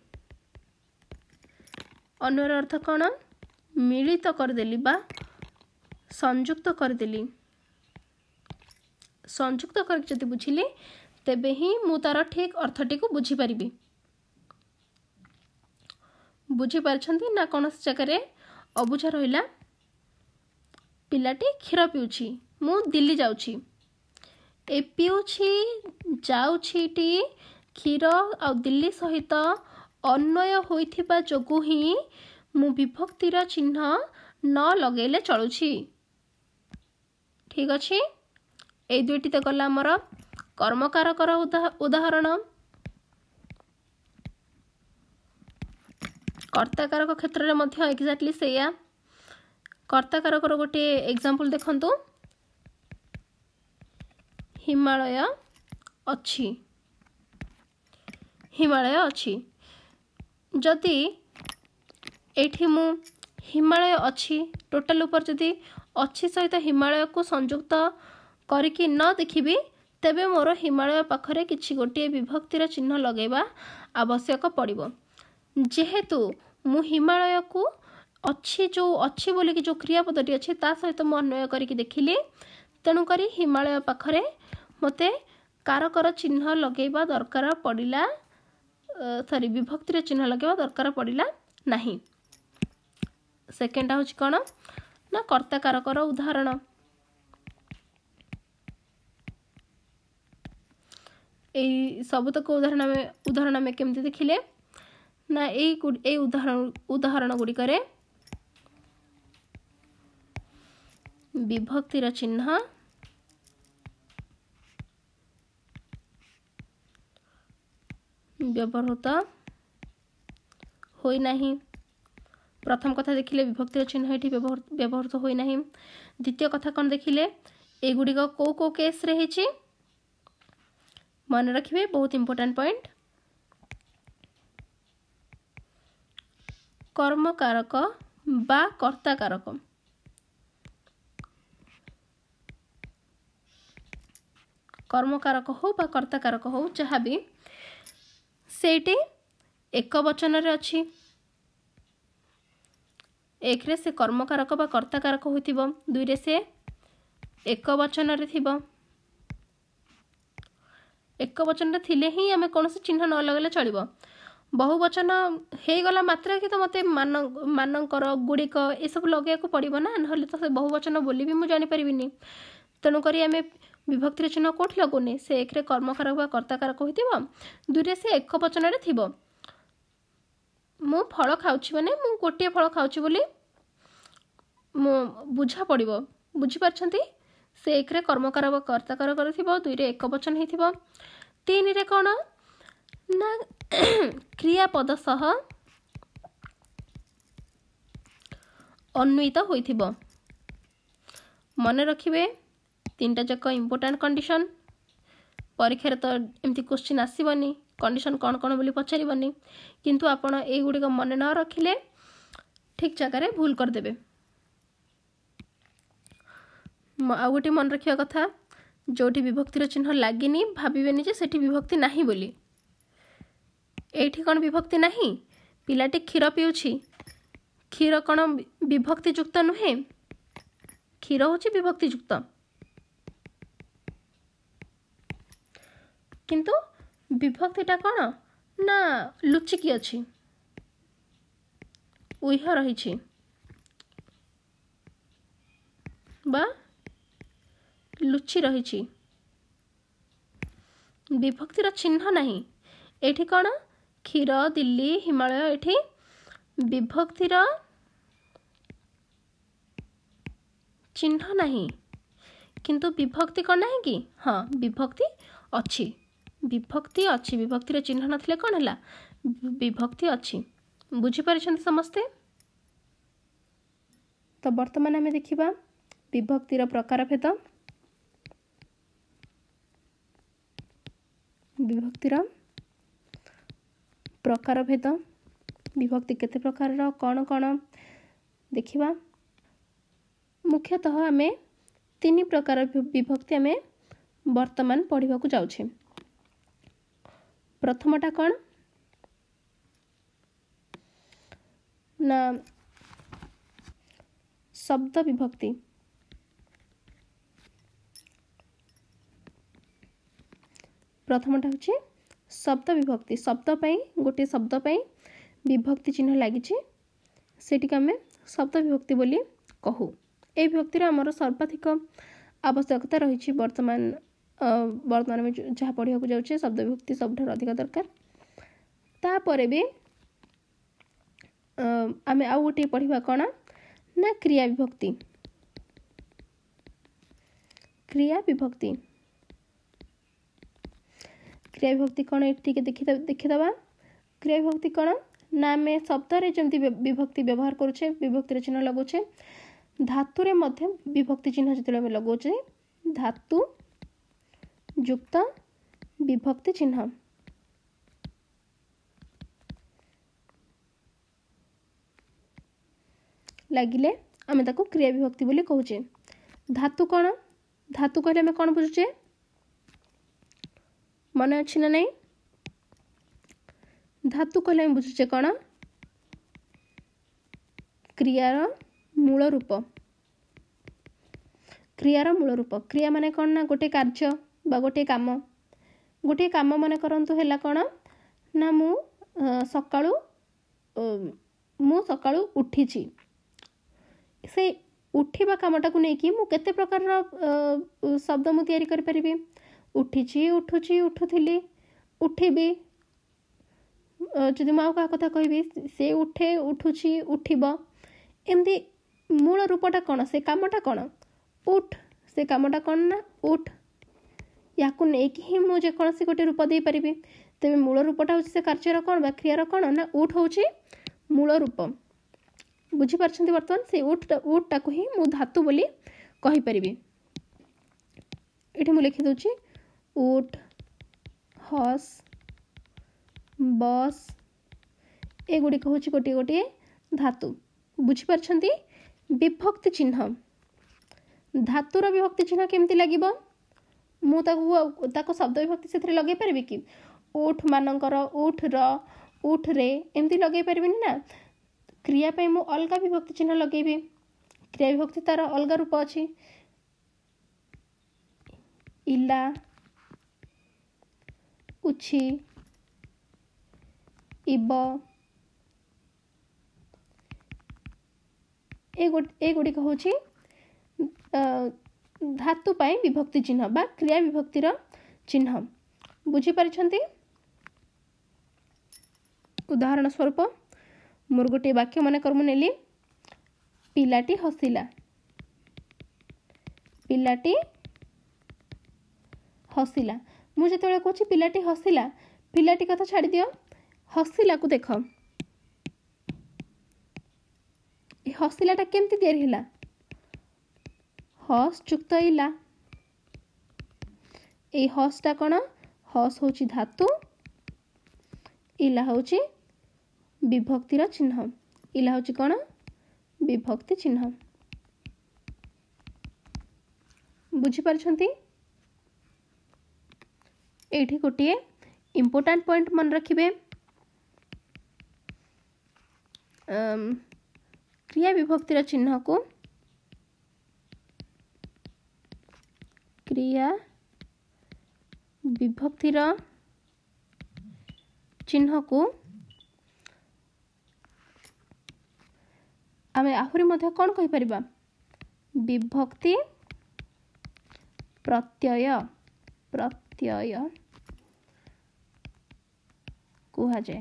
ଅନ୍ୱୟର ଅର୍ଥ କ'ଣ? ମିଳିତ କରିଦେଲି ବା ସଂଯୁକ୍ତ କରିଦେଲି। ସଂଯୁକ୍ତ କରିକି ଯଦି ବୁଝିଲି ତେବେ ହିଁ ମୁଁ ତାର ଠିକ୍ ଅର୍ଥଟିକୁ ବୁଝିପାରିବି। ବୁଝିପାରିଛନ୍ତି ନା କୌଣସି ଜାଗାରେ ଅବୁଝା ରହିଲା? ପିଲାଟି କ୍ଷୀର ପିଉଛି, ମୁଁ ଦିଲ୍ଲୀ ଯାଉଛି। ଏ ପିଉଛି ଯାଉଛିଟି କ୍ଷୀର ଆଉ ଦିଲ୍ଲୀ ସହିତ ଅନ୍ୱୟ ହୋଇଥିବା ଯୋଗୁଁ ହିଁ ମୁଁ ବିଭକ୍ତିର ଚିହ୍ନ ନ ଲଗେଇଲେ ଚଳୁଛି। ଠିକ୍ ଅଛି। ଏଇ ଦୁଇଟି ତ ଗଲା ଆମର କର୍ମକାରକର ଉଦାହରଣ। କର୍ତ୍ତାକାରକ କ୍ଷେତ୍ରରେ ମଧ୍ୟ ଏକ୍ଜାକ୍ଟଲି ସେଇଆ। କର୍ତ୍ତାକାରକର ଗୋଟିଏ ଏକ୍ଜାମ୍ପଲ୍ ଦେଖନ୍ତୁ। ହିମାଳୟ ଅଛି। ହିମାଳୟ ଅଛି। ଯଦି ଏଇଠି ମୁଁ ହିମାଳୟ ଅଛି ଟୋଟାଲ ଉପରେ ଯଦି ଅଛି ସହିତ ହିମାଳୟକୁ ସଂଯୁକ୍ତ କରିକି ନ ଦେଖିବି ତେବେ ମୋର ହିମାଳୟ ପାଖରେ କିଛି ଗୋଟିଏ ବିଭକ୍ତିର ଚିହ୍ନ ଲଗାଇବା ଆବଶ୍ୟକ ପଡ଼ିବ। ଯେହେତୁ ମୁଁ ହିମାଳୟକୁ ଅଛି ଯେଉଁ ଅଛି ବୋଲିକି ଯେଉଁ କ୍ରିୟାପଦଟି ଅଛି ତା ସହିତ ମୁଁ ଅନ୍ୱୟ କରିକି ଦେଖିଲି, ତେଣୁକରି ହିମାଳୟ ପାଖରେ ମୋତେ କାରକର ଚିହ୍ନ ଲଗାଇବା ଦରକାର ପଡ଼ିଲା, ସରି ବିଭକ୍ତିର ଚିହ୍ନ ଲଗାଇବା ଦରକାର ପଡ଼ିଲା ନାହିଁ। ସେକେଣ୍ଡଟା ହେଉଛି କ'ଣ ନା କର୍ତ୍ତାକାରକର ଉଦାହରଣ। ଏଇ ସବୁତକ ଉଦାହରଣ ଆମେ ଉଦାହରଣ ଆମେ କେମିତି ଦେଖିଲେ ନା ଏଇ ଏଇ ଉଦାହରଣ ଉଦାହରଣ ଗୁଡ଼ିକରେ ବିଭକ୍ତିର ଚିହ୍ନ ବ୍ୟବହୃତ ହୋଇନାହିଁ। ପ୍ରଥମ କଥା ଦେଖିଲେ ବିଭକ୍ତିର ଚିହ୍ନ ଏଠି ବ୍ୟବହୃତ ହୋଇନାହିଁ। ଦ୍ୱିତୀୟ କଥା କ'ଣ ଦେଖିଲେ, ଏଗୁଡ଼ିକ କେଉଁ କେଉଁ କେସ୍ରେ ହେଇଛି ମନେ ରଖିବେ, ବହୁତ ଇମ୍ପୋର୍ଟାଣ୍ଟ ପଏଣ୍ଟ। କର୍ମକାରକ ବା କର୍ତ୍ତାକାରକ। କର୍ମକାରକ ହଉ ବା କର୍ତ୍ତାକାରକ ହଉ ଯାହା ବି ସେଇଟି ଏକ ବଚନରେ ଅଛି। ଏକରେ ସେ କର୍ମକାରକ ବା କର୍ତ୍ତାକାରକ ହୋଇଥିବ, ଦୁଇରେ ସେ ଏକ ବଚନରେ ଥିବ। ଏକ ବଚନରେ ଥିଲେ ହିଁ ଆମେ କୌଣସି ଚିହ୍ନ ନ ଲଗାଇଲେ ଚଳିବ। ବହୁ ବଚନ ହେଇଗଲା ମାତ୍ରକେ ତ ମୋତେ ମାନ ମାନଙ୍କର ଗୁଡ଼ିକ ଏସବୁ ଲଗାଇବାକୁ ପଡ଼ିବ ନା, ନହେଲେ ତ ସେ ବହୁ ବଚନ ବୋଲି ବି ମୁଁ ଜାଣିପାରିବିନି। ତେଣୁକରି ଆମେ ବିଭକ୍ତିର ଚିହ୍ନ କେଉଁଠି ଲଗାଉନି, ସେ ଏକରେ କର୍ମକାରକ ବା କର୍ତ୍ତାକାରକ ହୋଇଥିବ, ଦୁଇରେ ସେ ଏକ ବଚନରେ ଥିବ। ମୁଁ ଫଳ ଖାଉଛି ମାନେ ମୁଁ ଗୋଟିଏ ଫଳ ଖାଉଛି ବୋଲି ମୁଁ ବୁଝା ପଡ଼ିବ। ବୁଝିପାରୁଛନ୍ତି? से एक रे कर्मकारक कर्ताकार कर दुई रे एक वचन हो तीन रे कौन ना क्रियापद सह अन्वित होइथिबो। मन रखिबे तीनटा जाक इम्पोर्टाट कंडीशन परीक्षा तो एमती क्वेश्चन आसबनी कंडीशन कौन कौन बोली पचारबनी किंतु आपण ए गुड़िक मन न रखिले ठीक जगह भूल करदेबे। आ गोटे मन रखा कथा जोटी विभक्तिर चिन्ह लगिनी भाविबेनी जे सेठी विभक्ति नाही बोली। एठी कौन विभक्ति नाही पिलाटी क्षीर पिउछि क्षीर कौन विभक्ति युक्त नुहे क्षीर होछि विभक्ति युक्त किंतु विभक्तिटा कौन ना लुचिकी अछि उह रही बा लुचि रही विभक्तिर चिन्ह नहीं। एठी कौन क्षीर दिल्ली हिमालय एठी विभक्तिर चिन्ह नहीं किंतु विभक्ति कौन नहीं कि हाँ विभक्ति अच्छी विभक्ति अच्छी विभक्तिर चिन्ह नथिले कौन है विभक्ति अच्छी बुझीपार समस्ते। तो वर्तमान आम देखा विभक्तिर प्रकार भेद विभक्तिर प्रकार भेद विभक्ति केते प्रकार कौन कौन देखिबा। मुख्यतः आम तीन प्रकार विभक्ति आम वर्तमान पढ़ा को जाउछे। प्रथमटा कौन ना शब्द विभक्ति प्रथमटा हूँ शब्द विभक्ति शब्द पाई गोटे शब्द पाई विभक्ति चिन्ह लगी सेटिक आम शब्द विभक्ति बोली कहू। ए विभक्तिर आमर सर्वाधिक आवश्यकता रही वर्तमान वर्तमान में जहाँ पढ़ा जाऊे शब्द विभक्ति सबुठ अधिक दरकार। तापर भी आम आउ गोटे पढ़ा कौन ना क्रिया विभक्ति क्रिया विभक्ति क्रिया विभक्ति कौन ये देखी देखीदबा। क्रिया विभक्ति कौन ना आम शब्द जमी विभक्ति व्यवहार करुचे विभक्तिर चिन्ह लगौचे धातुरे मध्य विभक्ति चिन्ह जो लगौचे धातु युक्त विभक्ति चिन्ह लगिले आम ताको क्रिया विभक्ति बोली कहूचे। धातु कौन धातु कहले आम कौन बुझुचे मन अच्छी ना नहीं धातु कहले आम बुझुचे कौन क्रियार मूल रूप क्रियार मूल रूप क्रिया माने कौन ना गोटे कार्य बा गोटे काम गोटे काम मन करंतु हैला कौन ना मु सकाळु मु सकाळु उठिछि से उठिबा कामटा को लेकिन मु केते प्रकार शब्द मु तैयारी करि परिबी उठिछि उठुछि उठुथिली उठिबी जदि मु का कथा कहबी से उठे उठुछि उठिबो एमती मूल रूपटा कौन से कामटा कौन उठ से कामटा कौन ना उठ या ही मुझे जेकोसी गोटे रूप दे पारि तेरे मूल रूपटा हूँ से कार्यर कौन बा क्रियार कौन ना उठ हूँ मूल रूप बुझीपार बर्तमान से उठ उठटा को ही मु धातु बोली कहि परिबी। एठी मु लिखि दउची उठ हस बस एगुड़ी हूँ गोटे गोटे धातु बुझीपार विभक्ति चिन्ह धातुर विभक्ति चिन्ह केमती लगिबो मु ताकू ताको शब्द विभक्ति से लगे पारि कि उठ मानकर उठ र उठ रे एमती लगे पारि ना क्रिया पे मु अलग विभक्ति चिन्ह लगेबी क्रिया विभक्ति तार अलग रूप अच्छी इला उछि इब ए गुड़ी हूँ धातु पाई विभक्ति चिन्ह बा क्रिया विभक्तिर चिन्ह बुझीपार। उदाहरण स्वरूप मोर गोटे वाक्य मन कर मुझे पिलाटी हसिला पिलाटी हसिला मु जेतेबेले कहूँ पिलाटी हसिला पिलाटी कथा छाड़ी दियो हसिला को देख हसिलाटा केमती तैयारी होला हस जुक्त इला ए हसटा कौन हस होची धातु इला होची विभक्तिर चिन्ह इला होची कौन विभक्ति चिन्ह बुझी पारछंती एठी गोटे इम्पोर्टेंट पॉइंट मन रखिबे क्रिया विभक्तिर चिन्ह को क्रिया विभक्तिर चिन्ह को आमे आहुरी मध्य कौन कहि परिबा विभक्ति प्रत्यय प्रत्यय कुहा जाए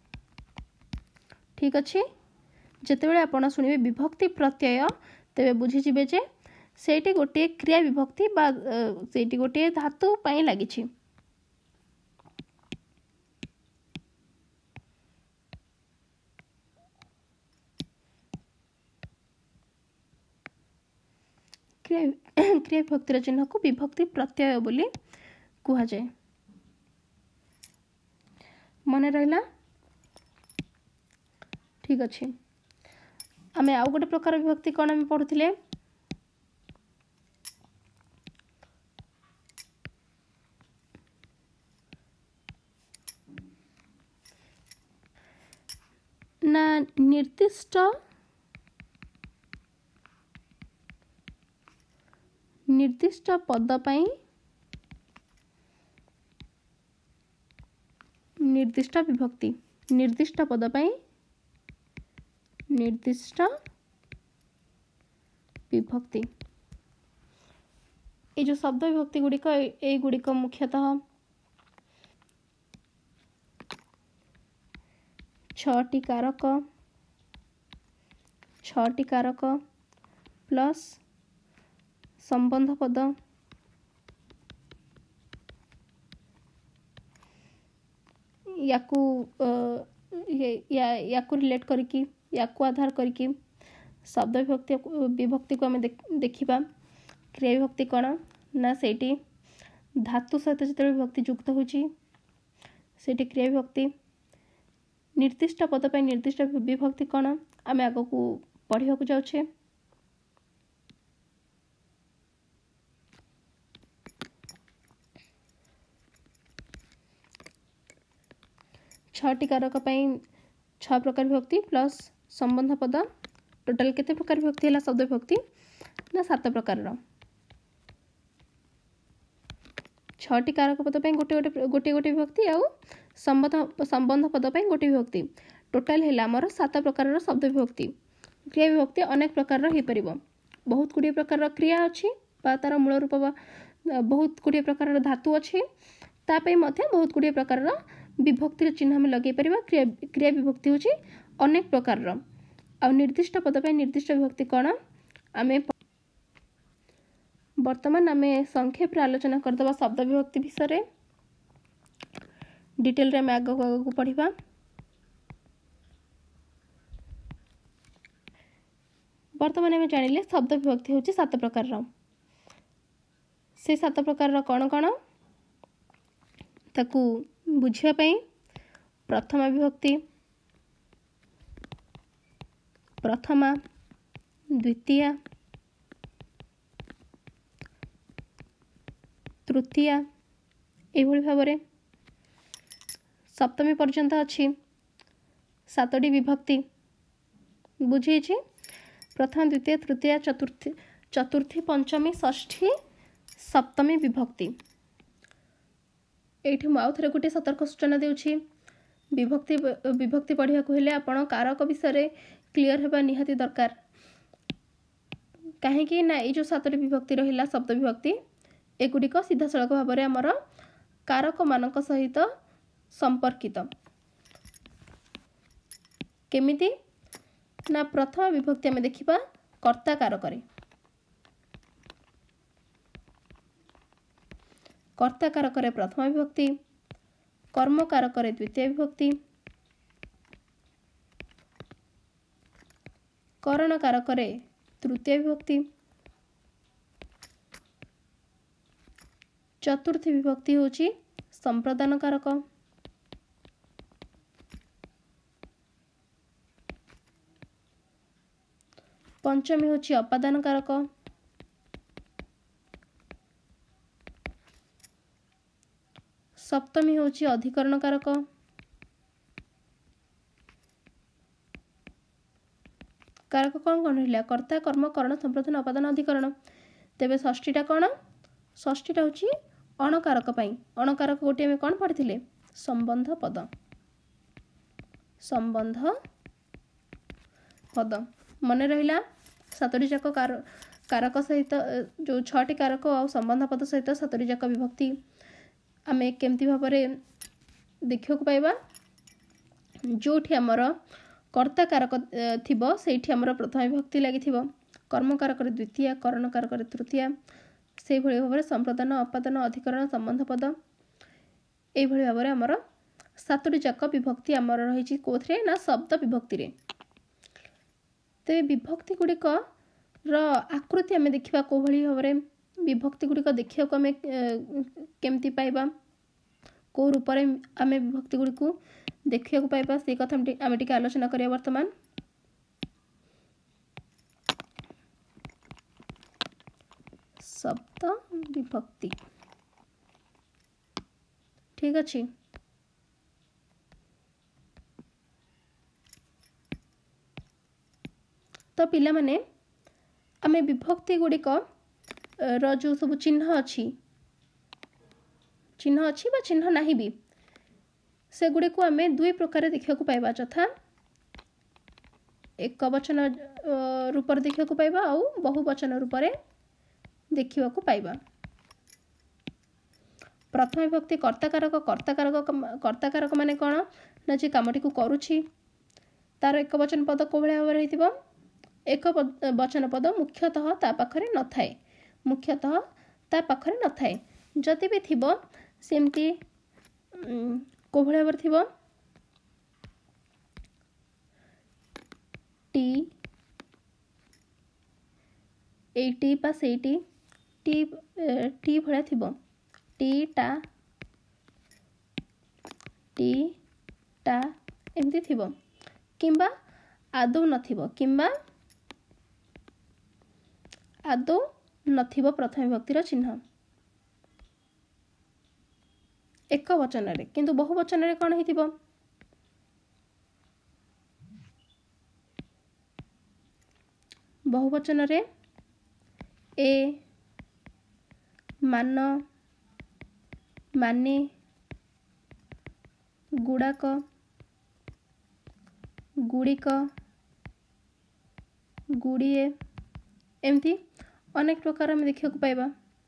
ठीक अच्छे जितेबाला आपण शुणिबे विभक्ति प्रत्यय तेबे बुझी जिबे जे सेठी गोटे क्रिया विभक्ति बा सेठी गोटे धातु पई लागिछि क्रिया क्रिया विभक्तिर चिन्ह को विभक्ति प्रत्यय बोली कुहा जाए मने रहला ठीक अच्छे आमे आउ गोटे प्रकार विभक्ति कौन आमे पढ़ुथिले ना निर्दिष्ट निर्दिष्ट पद पई निर्दिष्ट विभक्ति निर्दिष्ट पद पई निर्दिष्ट विभक्ति ये जो शब्द विभक्ति गुड़िक ए गुड़िक मुख्यतः छटी कारक छटी कारक प्लस संबंध पद याकू या याकू रिलेट करके याकू आधार करके शब्द विभक्ति विभक्ति को आम देखा क्रिया विभक्ति कौन ना सेठी धातु सहित जो विभक्ति युक्त होची सेठी क्रिया विभक्ति निर्दिष्ट पद पर निर्दिष्ट विभक्ति कौन आम आग को पढ़ा जाऊे छटी कारक छ प्रकार विभक्ति प्लस संबंध पद टोटाल केते प्रकार विभक्ति है शब्द विभक्ति ना सात प्रकार छटी कारक पद गोटे गोटे गोटे गोटे विभक्ति आउ संबंध संबंध पद गोटे विभक्ति टोटाल है आमर सात प्रकार शब्द विभक्ति क्रिया विभक्ति अनेक प्रकार हो पार बहुत गुड़िए प्रकार क्रिया अच्छी तार मूल रूप बहुत गुड़िए प्रकार धातु अच्छी तापाई बहुत गुड़िए प्रकार विभक्तिर चिन्ह में लगे पार क्रिया क्रिया विभक्ति होची अनेक प्रकार आ निर्दिष्ट पद पर निर्दिष्ट विभक्ति कौन आम वर्तमान आम संक्षेप आलोचना करदे शब्द विभक्ति विषय डिटेल रे आग को पढ़ा वर्तमान आम जानिले शब्द विभक्ति होची सात प्रकार से सात प्रकार कौन कौन ताकू बुझिया पई प्रथमा विभक्ति प्रथमा द्वितीय तृतीय एभली भाव में सप्तमी पर्यंत अच्छी सातटी विभक्ति बुझी प्रथम द्वितीय तृतीय चतुर्थी चतुर्थी पंचमी षष्ठी सप्तमी विभक्ति एठी आउ थे गोटे सतर्क सूचना देउछि विभक्ति विभक्ति पढ़िया हेले आपण कारक विषय क्लियर हेबा निहाती दरकार कहीं ना ये जो सातटी विभक्ति रहिला शब्द विभक्ति एगुड़िक सीधा सड़क भाव में आमर कारक मानक सहित संपर्कित केमिति ना प्रथम विभक्ति आम देखा कर्ता कारक कर्ता कारकरे प्रथम विभक्ति, कर्म कारकरे द्वितीय विभक्ति, करण कारकरे तृतीय विभक्ति, चतुर्थी विभक्ति होची संप्रदान कारक, पंचमी होची अपादान कारक, सप्तमी होची अधिकरण कारक, कारक कौन कौन रहा कर्ता कर्म करण संप्रदान अपादान अधिकरण। तेबे षष्ठीटा कौन षष्ठीटा होची अणकारक पाई अणकारक गोटे आम कौन पढ़ी संबंध पद संबंध पद मन रहा सातोटी जाक कार कारक सहित जो छटी कारक आ संबंध पद सहित सातोटी जाक विभक्ति आम केमती भाव देखा पाइबा जोठी आमर कर्ता कारक थिबो सेठी आमर प्रथम विभक्ति लगी कर्म कारक द्वितीय करण कारक तृतीय से भाव में संप्रदान अपादान अधिकरण संबंध पद ये भाव में आमर सातोटी जाक विभक्ति आमर रही कौथे ना शब्द विभक्ति रे। तेज विभक्ति गुड़िक आकृति आम देखा कौ भाव में विभक्ति गुड़िक देखा आम केमती पाइबा कौ रूप आम विभक्ति गुड़िक देखा पाइबा से कथा आम टे आलोचना करिया वर्तमान। शब्द विभक्ति ठीक अच्छे तो पिला माने आमे विभक्ति गुड़िक रो जो सब चिन्ह अच्छी चिन्ह अच्छी बा चिन्ह नहीं भी से गुड़े को आमे दुई प्रकार देखा पाइबा यथा एक वचन रूप देखा पाइबा आउ बहुवचन रूप देखा पाइबा। प्रथम विभक्ति कर्ता कारक कर्ता कारक कर्ता कारक माने कौन ना जे कामटी को करुछि तार एक वचन पद को भाव में एक वचन पद मुख्यतः ता पाखरे न थाए मुख्यतः ता पाखरे न थाए जदि भी थिबो सेमती को भाव थिबो टी एटी पा सेटी टी टी भाया थिबो टी टा टी टा एमती थिबो किंबा आदौ नथिबो किंबा आदौ नथिबो प्रथम विभक्तिर चिन्ह एक वचन रे किंतु बहुवचन रे कौन हिथिबो बहुवचन रे ए मान माने गुड़ाक गुड़िक गुड़िए एमती अनेक प्रकार हम देखा पाइबा।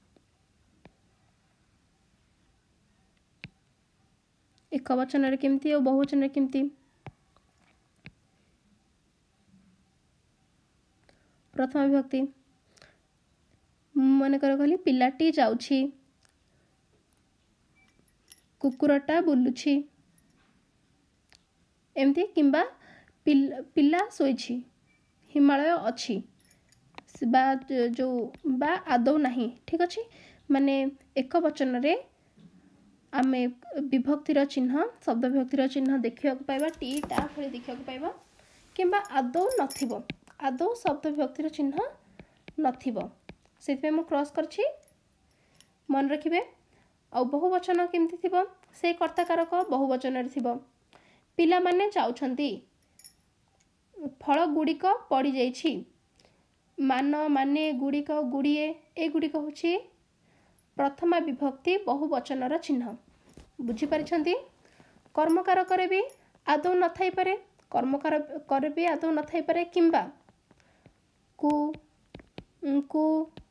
एक वचन रे केमती और बहुवचन रे केमती प्रथम विभक्ति मन कर कहली पिलाटी जाउछि कुकुरटा बुलुछि एमती किंबा पिल, पिला सोइछि हिमालय अच्छी बा जो बा आदौ नहीं ठीक अच्छे माने एक वचन रे आमे विभक्तिर चिन्ह शब्द विभक्तिर चिन्ह देखा पाइबा टी टा भली देखा पाइबा किंबा आदौ नथिबो आदौ शब्द विभक्तिर चिन्ह नथिबो से मु क्रॉस करछि मन रखिबे। आ बहुवचन केमती थिबो से कर्ता कारक बहुवचन रे थिबो पिला माने जाउछंती फल गुड़िक पड़ी जाइछि मान माने गुड़िक गुड़िए ए गुड़िक होछि प्रथमा विभक्ति बहुवचनर चिन्ह बुझी पारिछंती। कर्म कारक रे भी आदौ न थाई पारे कर्म कारक भी आदौ न थाई पारे किंबा कु उनको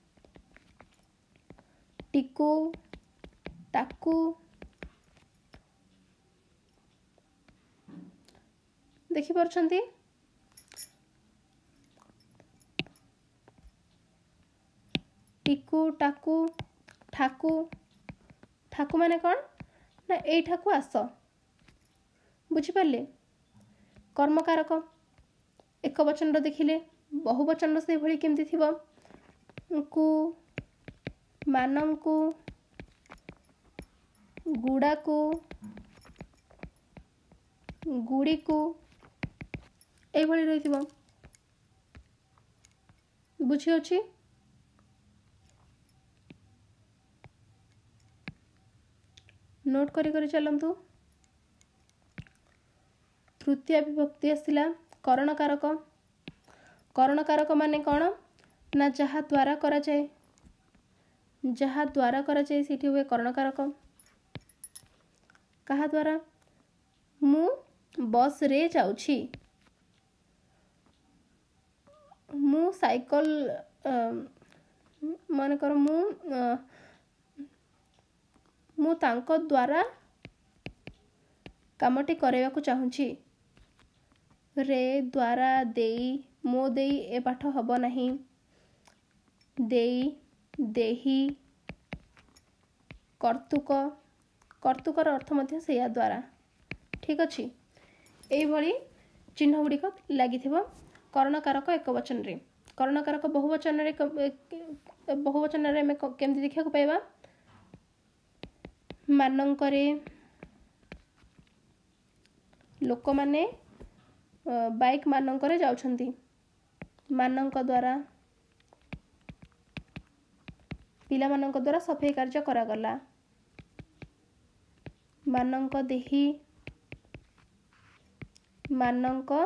टिकु टाकू देखि पारछंती टिकु टाकू ठाकू ଠାକୁ ମାନେ କ'ଣ ନା ଏଇଠାକୁ ଆସ। ବୁଝିପାରିଲେ? କର୍ମକାରକ ଏକ ବଚନର ଦେଖିଲେ, ବହୁ ବଚନର ସେଇଭଳି କେମିତି ଥିବ? କୁ, ମାନଙ୍କୁ, ଗୁଡ଼ାକୁ, ଗୁଡ଼ିକୁ এইଭଳି ରହିଥିବ। ବୁଝିଅଛି? ନୋଟ୍ କରି କରି ଚାଲନ୍ତୁ। ତୃତୀୟ ବିଭକ୍ତି ଆସିଲା କରଣକାରକ। କରଣକାରକ ମାନେ କ'ଣ ନା ଯାହା ଦ୍ୱାରା କରାଯାଏ, ଯାହା ଦ୍ୱାରା କରାଯାଏ ସେଇଠି ହୁଏ କରଣକାରକ। କାହା ଦ୍ୱାରା? ମୁଁ ବସ୍ରେ ଯାଉଛି, ମୁଁ ସାଇକେଲ ମନେକର ମୁଁ ମୁଁ ତାଙ୍କ ଦ୍ୱାରା କାମଟି କରାଇବାକୁ ଚାହୁଁଛି। ରେ, ଦ୍ୱାରା, ଦେଇ, ମୋ ଦେଇ ଏ ପାଠ ହେବ ନାହିଁ। ଦେଇ, ଦେହି, କର୍ତ୍ତୁକ, କର୍ତ୍ତୁକର ଅର୍ଥ ମଧ୍ୟ ସେଇଆ ଦ୍ୱାରା। ଠିକ୍ ଅଛି? ଏଇଭଳି ଚିହ୍ନ ଗୁଡ଼ିକ ଲାଗିଥିବ କରଣକାରକ ଏକ ବଚନରେ। କରଣକାରକ ବହୁ ବଚନରେ ବହୁ ବଚନରେ ଆମେ କେମିତି ଦେଖିବାକୁ ପାଇବା? ମାନଙ୍କରେ, ଲୋକମାନେ ବାଇକ୍ ମାନଙ୍କରେ ଯାଉଛନ୍ତି। ମାନଙ୍କ ଦ୍ୱାରା, ପିଲାମାନଙ୍କ ଦ୍ୱାରା ସଫେଇ କାର୍ଯ୍ୟ କରାଗଲା। ମାନଙ୍କ ଦେହି, ମାନଙ୍କ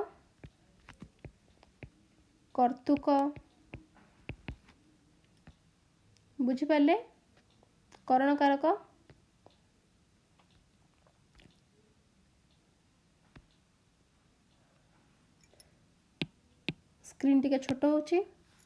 କର୍ତ୍ତୁକ। ବୁଝିପାରିଲେ? କରଣକାରକ ସ୍କ୍ରିନ୍ ଟିକେ ଛୋଟ ହେଉଛି।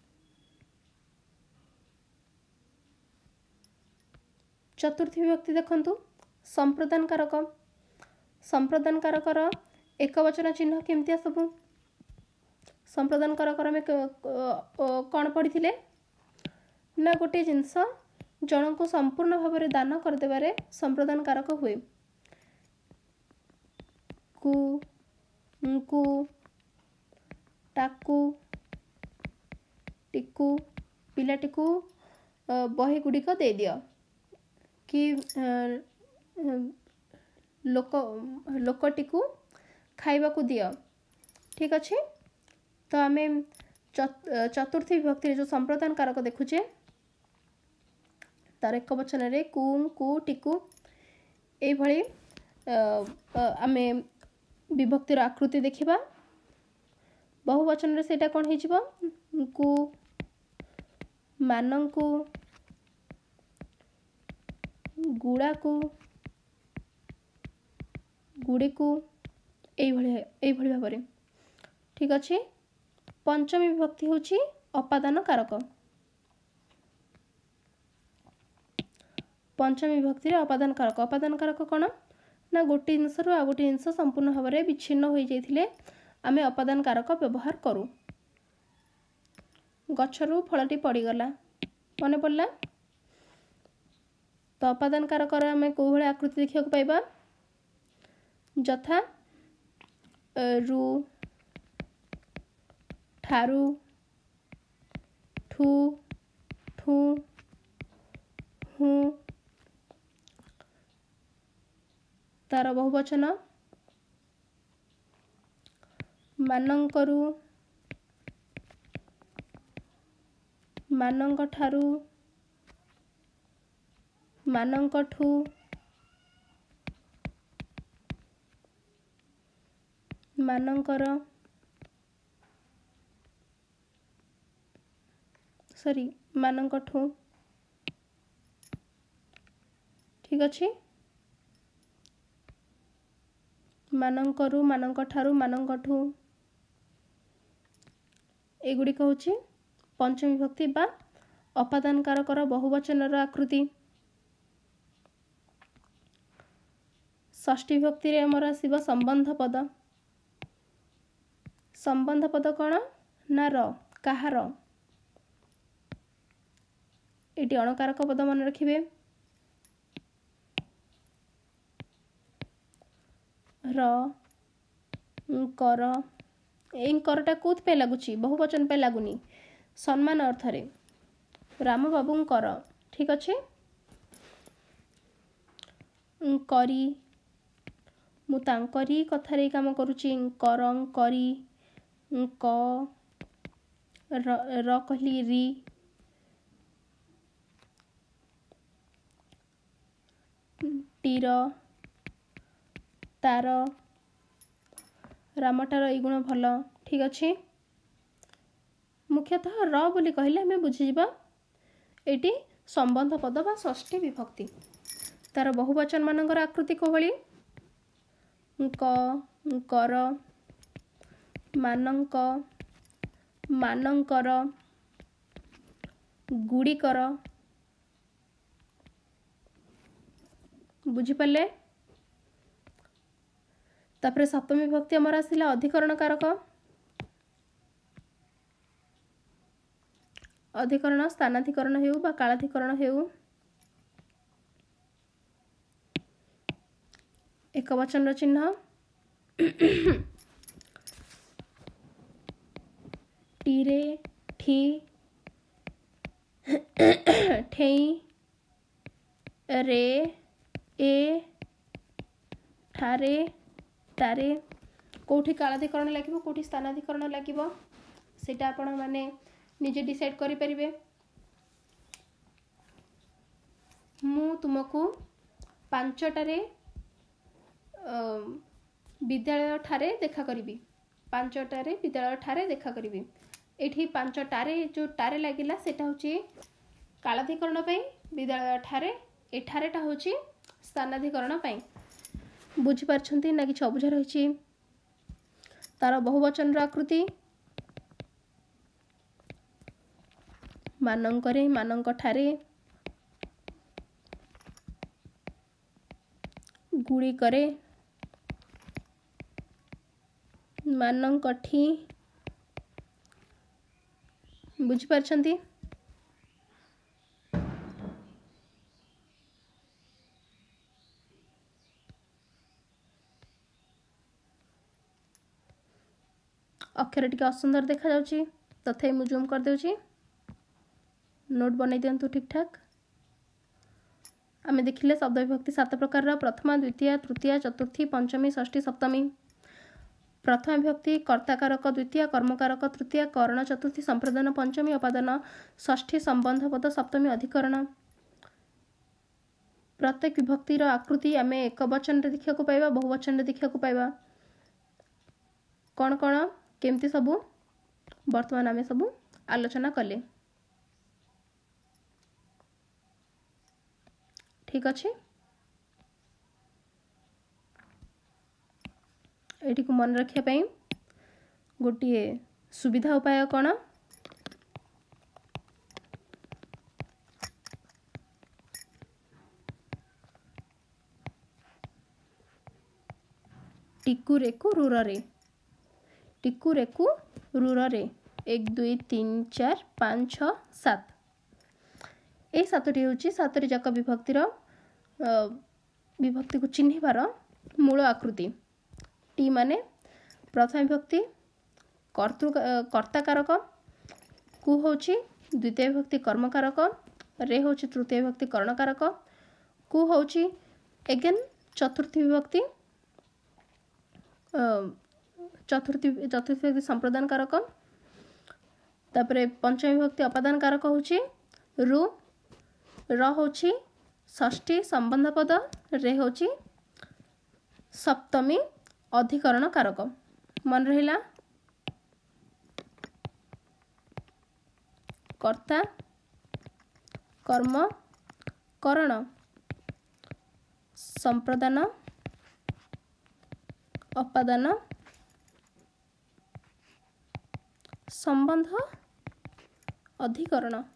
ଚତୁର୍ଥୀ ବିଭକ୍ତି ଦେଖନ୍ତୁ ସମ୍ପ୍ରଦାନ କାରକ। ସମ୍ପ୍ରଦାନ କାରକର ଏକ ବଚନ ଚିହ୍ନ କେମିତିଆ ସବୁ? ସମ୍ପ୍ରଦାନ କାରକର ଆମେ କ'ଣ ପଢ଼ିଥିଲେ ନା ଗୋଟିଏ ଜିନିଷ ଜଣଙ୍କୁ ସମ୍ପୂର୍ଣ୍ଣ ଭାବରେ ଦାନ କରିଦେବାରେ ସମ୍ପ୍ରଦାନ କାରକ ହୁଏ। କୁ, ଙ୍କୁ, ଟାକୁ, ଟିକୁ, ପିଲାଟିକୁ ବହି ଗୁଡ଼ିକ ଦେଇଦିଅ, କି ଲୋକ ଲୋକଟିକୁ ଖାଇବାକୁ ଦିଅ। ଠିକ୍ ଅଛି? ତ ଆମେ ଚତୁର୍ଥୀ ବିଭକ୍ତିରେ ଯେଉଁ ସମ୍ପ୍ରଦାନ କାରକ ଦେଖୁଛେ ତାର ଏକ ବଚନରେ କୁ, ଙ୍କୁ, ଟିକୁ এইଭଳି ଆମେ ବିଭକ୍ତିର ଆକୃତି ଦେଖିବା। ବହୁ ବଚନରେ ସେଇଟା କ'ଣ ହେଇଯିବ? କୁ, ମାନଙ୍କୁ, ଗୁଡ଼ାକୁ, ଗୁଡ଼ିକୁ এইଭଳି এইଭଳି ଭାବରେ। ଠିକ୍ ଅଛି? ପଞ୍ଚମୀ ବିଭକ୍ତି ହେଉଛି ଅପାଦାନ କାରକ। ପଞ୍ଚମୀ ବିଭକ୍ତିରେ ଅପାଦାନ କାରକ। ଅପାଦାନ କାରକ କ'ଣ ନା ଗୋଟିଏ ଜିନିଷରୁ ଆଉ ଗୋଟିଏ ଜିନିଷ ସମ୍ପୂର୍ଣ୍ଣ ଭାବରେ ବିଚ୍ଛିନ୍ନ ହୋଇଯାଇଥିଲେ ଆମେ ଅପାଦାନ କାରକ ବ୍ୟବହାର କରୁ। ଗଛରୁ ଫଳଟି ପଡ଼ିଗଲା, ମନେ ପଡ଼ିଲା? ତ ଅପାଦାନ କାରକର ଆମେ କେଉଁ ଭଳି ଆକୃତି ଦେଖିବାକୁ ପାଇବା? ଯଥା ରୁ, ଠାରୁ, ଠୁ, ଠୁ, ହୁଁ, ତାର ବହୁ ବଚନ ମାନଙ୍କରୁ, ମାନଙ୍କ ଠାରୁ, ମାନଙ୍କଠୁ, ମାନଙ୍କର, ସରି ମାନଙ୍କଠୁ। ଠିକ୍ ଅଛି? ମାନଙ୍କରୁ, ମାନଙ୍କଠାରୁ, ମାନଙ୍କଠୁ ଏଗୁଡ଼ିକ ହେଉଛି ପଞ୍ଚମୀ ବିଭକ୍ତି ବା ଅପାଦାନ କାରକର ବହୁବଚନର ଆକୃତି। ଷଷ୍ଠୀ ବିଭକ୍ତିରେ ଆମର ଆସିବ ସମ୍ବନ୍ଧ ପଦ। ସମ୍ବନ୍ଧ ପଦ କ'ଣ ନା ର, କାହାର। ଏଠି ଅଣକାରକ ପଦ ମନେ ରଖିବେ। र कर ए करटा कौथ पे लगुची बहुवचन पे लगुनी सम्मान अर्थ रे राम बाबू कर ठीक अच्छे करी मु तांकरी कथारे काम करुची करं करी क र र कहली री टीर तार रामटार एई गुण भल ठीक अच्छे मुख्यतः र बोली कहले हमें बुझीजिबा एटी संबंध पद बा षष्ठी विभक्ति तार बहुवचन मानकर आकृति कोभली क कर मानंक मानंकर गुड़िकर बुझीपारे तापर सप्तमी विभक्ति आमर आसला अधिकरण कारक अधिकरण स्थानाधिकरण हेउ बा कालाधिकरण हेउ एक वचन चिन्ह टीरे ठी ठेई रे ए ठारे तारे कोठी कालाधिकरण लागिबो कोठी स्थानाधिकरण लागिबो सेटा आपण माने निजे डिसाइड करि परिबे मु तुमको पांचटारे विद्यालय ठारे देखा करिबी पांचटारे विद्यालय ठारे देखा करिबी एठी पांचटारे जो टारे लागिला सेटा होची कालाधिकरण पई विद्यालय ठारे एठारेटा होची स्थानाधिकरण पई बुझी पारछंती ना कि छबुझा रहिछि तार बहुवचन आकृति मानंकरे मानंक ठारे गुड़ी करे मानंक ठी बुझी पारछंती अक्षर टिके असुंदर देखा जाउची तथे मु जूम कर देउची नोट बनै दियंतु ठीक ठाक आमे देखिले शब्द विभक्ति सात प्रकार प्रथमा द्वितीय तृतीय चतुर्थी पंचमी षष्ठी सप्तमी प्रथमा विभक्ति कर्ताकारक द्वितीय कर्मकारक तृतीय कर्ण चतुर्थी संप्रदान पंचमी अपादान षष्ठी संबंध पद सप्तमी अधिकरण प्रत्येक विभक्तिर आकृति आमे एक वचन रे देखिया को पाइबा बहुवचन रे देखिया को पाइबा कौन कौन केमती सबू वर्तमान आमे सबू आलोचना कले ठीक अच्छे एटी को मन रखिया पई गोटे सुविधा उपाय कौन टिकु रेकु रुर रे टिकु रेकु रुर रे एक दुई तीन चार पाँच छ सात ए सातटी होची सातटी जाक विभक्तिर विभक्ति को चिन्हिबार मूल आकृति टी माने प्रथम विभक्ति कर्तृ कर्ताकारक कु होची द्वितीय विभक्ति कर्मकारक रे होची तृतीय विभक्ति कर्णकारक कु होची अगेन चतुर्थी विभक्ति चतुर्थी चतुर्थी विभक्ति संप्रदान कारक तापरे पंचमी विभक्ति अपादान कारक होची रु र होची षष्ठी संबंध पद रे होची सप्तमी अधिकरण कारक मन रहिला कर्ता कर्म करण संप्रदान अपादान संबंध अधिकरण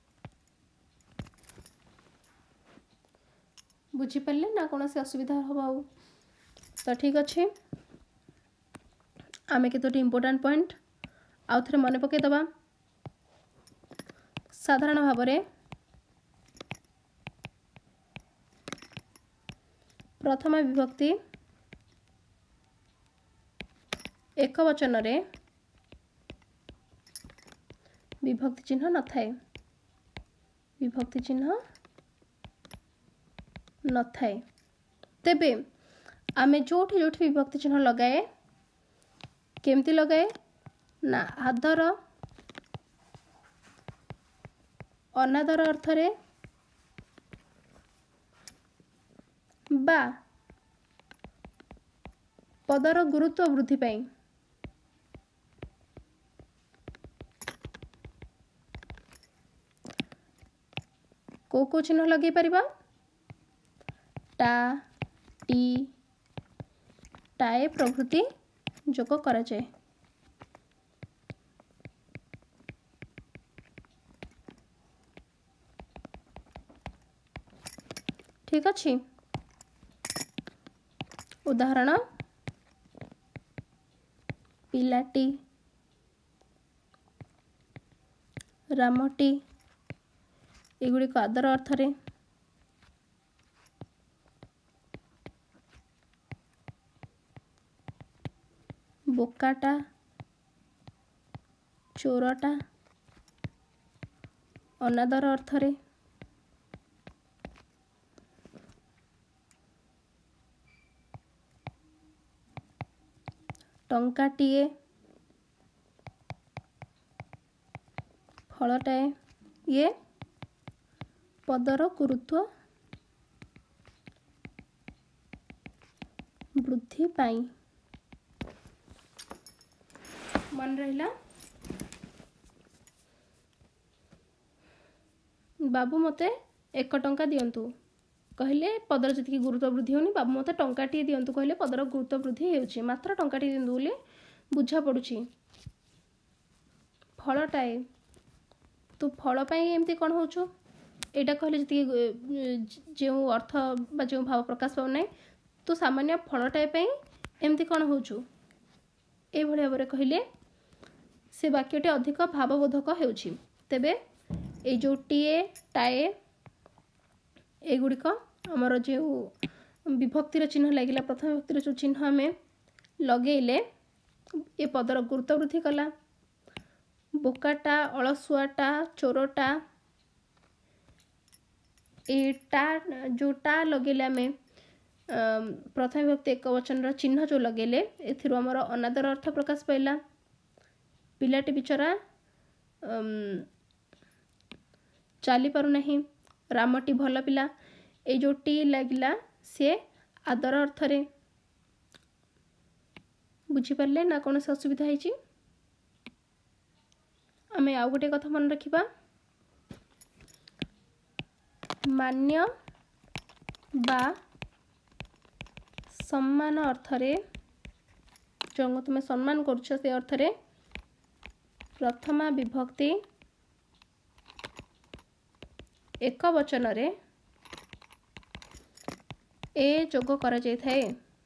बुझीपारे ना कौन से असुविधा हम तो ठीक अच्छे आम केतोटी इम्पोर्टाट पॉइंट आउ थे मन पकईदबा साधारण भाव में प्रथमा विभक्ति एक वचन रे विभक्ति चिन्ह न थाए विभक्ति चिन्ह न थाए तेबे आमे जोठी जोठी विभक्ति चिन्ह लगाए केमती लगाए ना आदर अनादर अर्थ रे बा पदर गुरुत्व वृद्धि पाई को को चिन्ह लगे परिबा टा टी टाए प्रभृति जोग करा जाए ठीक अच्छी उदाहरण पिलाटी रामटी एगुड़िक आदर अर्थ रे बोकाटा चोरटा अनादर अर्थ रे टंकाटीए फलटाए ये पदर गुरुत्व वृद्धि पाई मन रहिला बाबू मते एक टंका दियंतु कहले पदर जी गुरुत्व वृद्धि होनी बाबू मत टंकाटे दिंतु कहले पदर गुरुत्व वृद्धि हो मात्र टंकाटे दिंतु बोले बुझा पड़ुछि फलटाए तू फल पाई एमती कौन हो यहाँ कहले जी जो अर्थ बा जो भाव प्रकाश पाऊना तू सामान्य फलटाए पाई एमती कौन हो भाव में कहले से वाक्यटे अधिक भावबोधक हो तेबे ए जो टीए टाए एगुड़िक आमर जो विभक्तिर चिन्ह लगिला प्रथम विभक्तिर जो चिन्ह आम लगेले ये पदर गुरुत्व वृद्धि कला बोकाटा अलसुआटा चोरटा एटा जो टा लगेले आम प्रथम विभक्ति एक वचन चिन्ह जो लगेले एथिरो आमर अनादर अर्थ प्रकाश पाइला पिलाटी बिचरा चली पारु नहीं रामटी भल पिला ए जो टी लगिला सी आदर अर्थ रे बुझीपारे ना कौन से असुविधा है आम आउ गोटे कथा मन रखा मान्य बा सम्मान अर्थ रे जो तुम सम्मान करुछ से अर्थ रे प्रथमा विभक्ति एक वचन रे ए जोग करा जाय थाए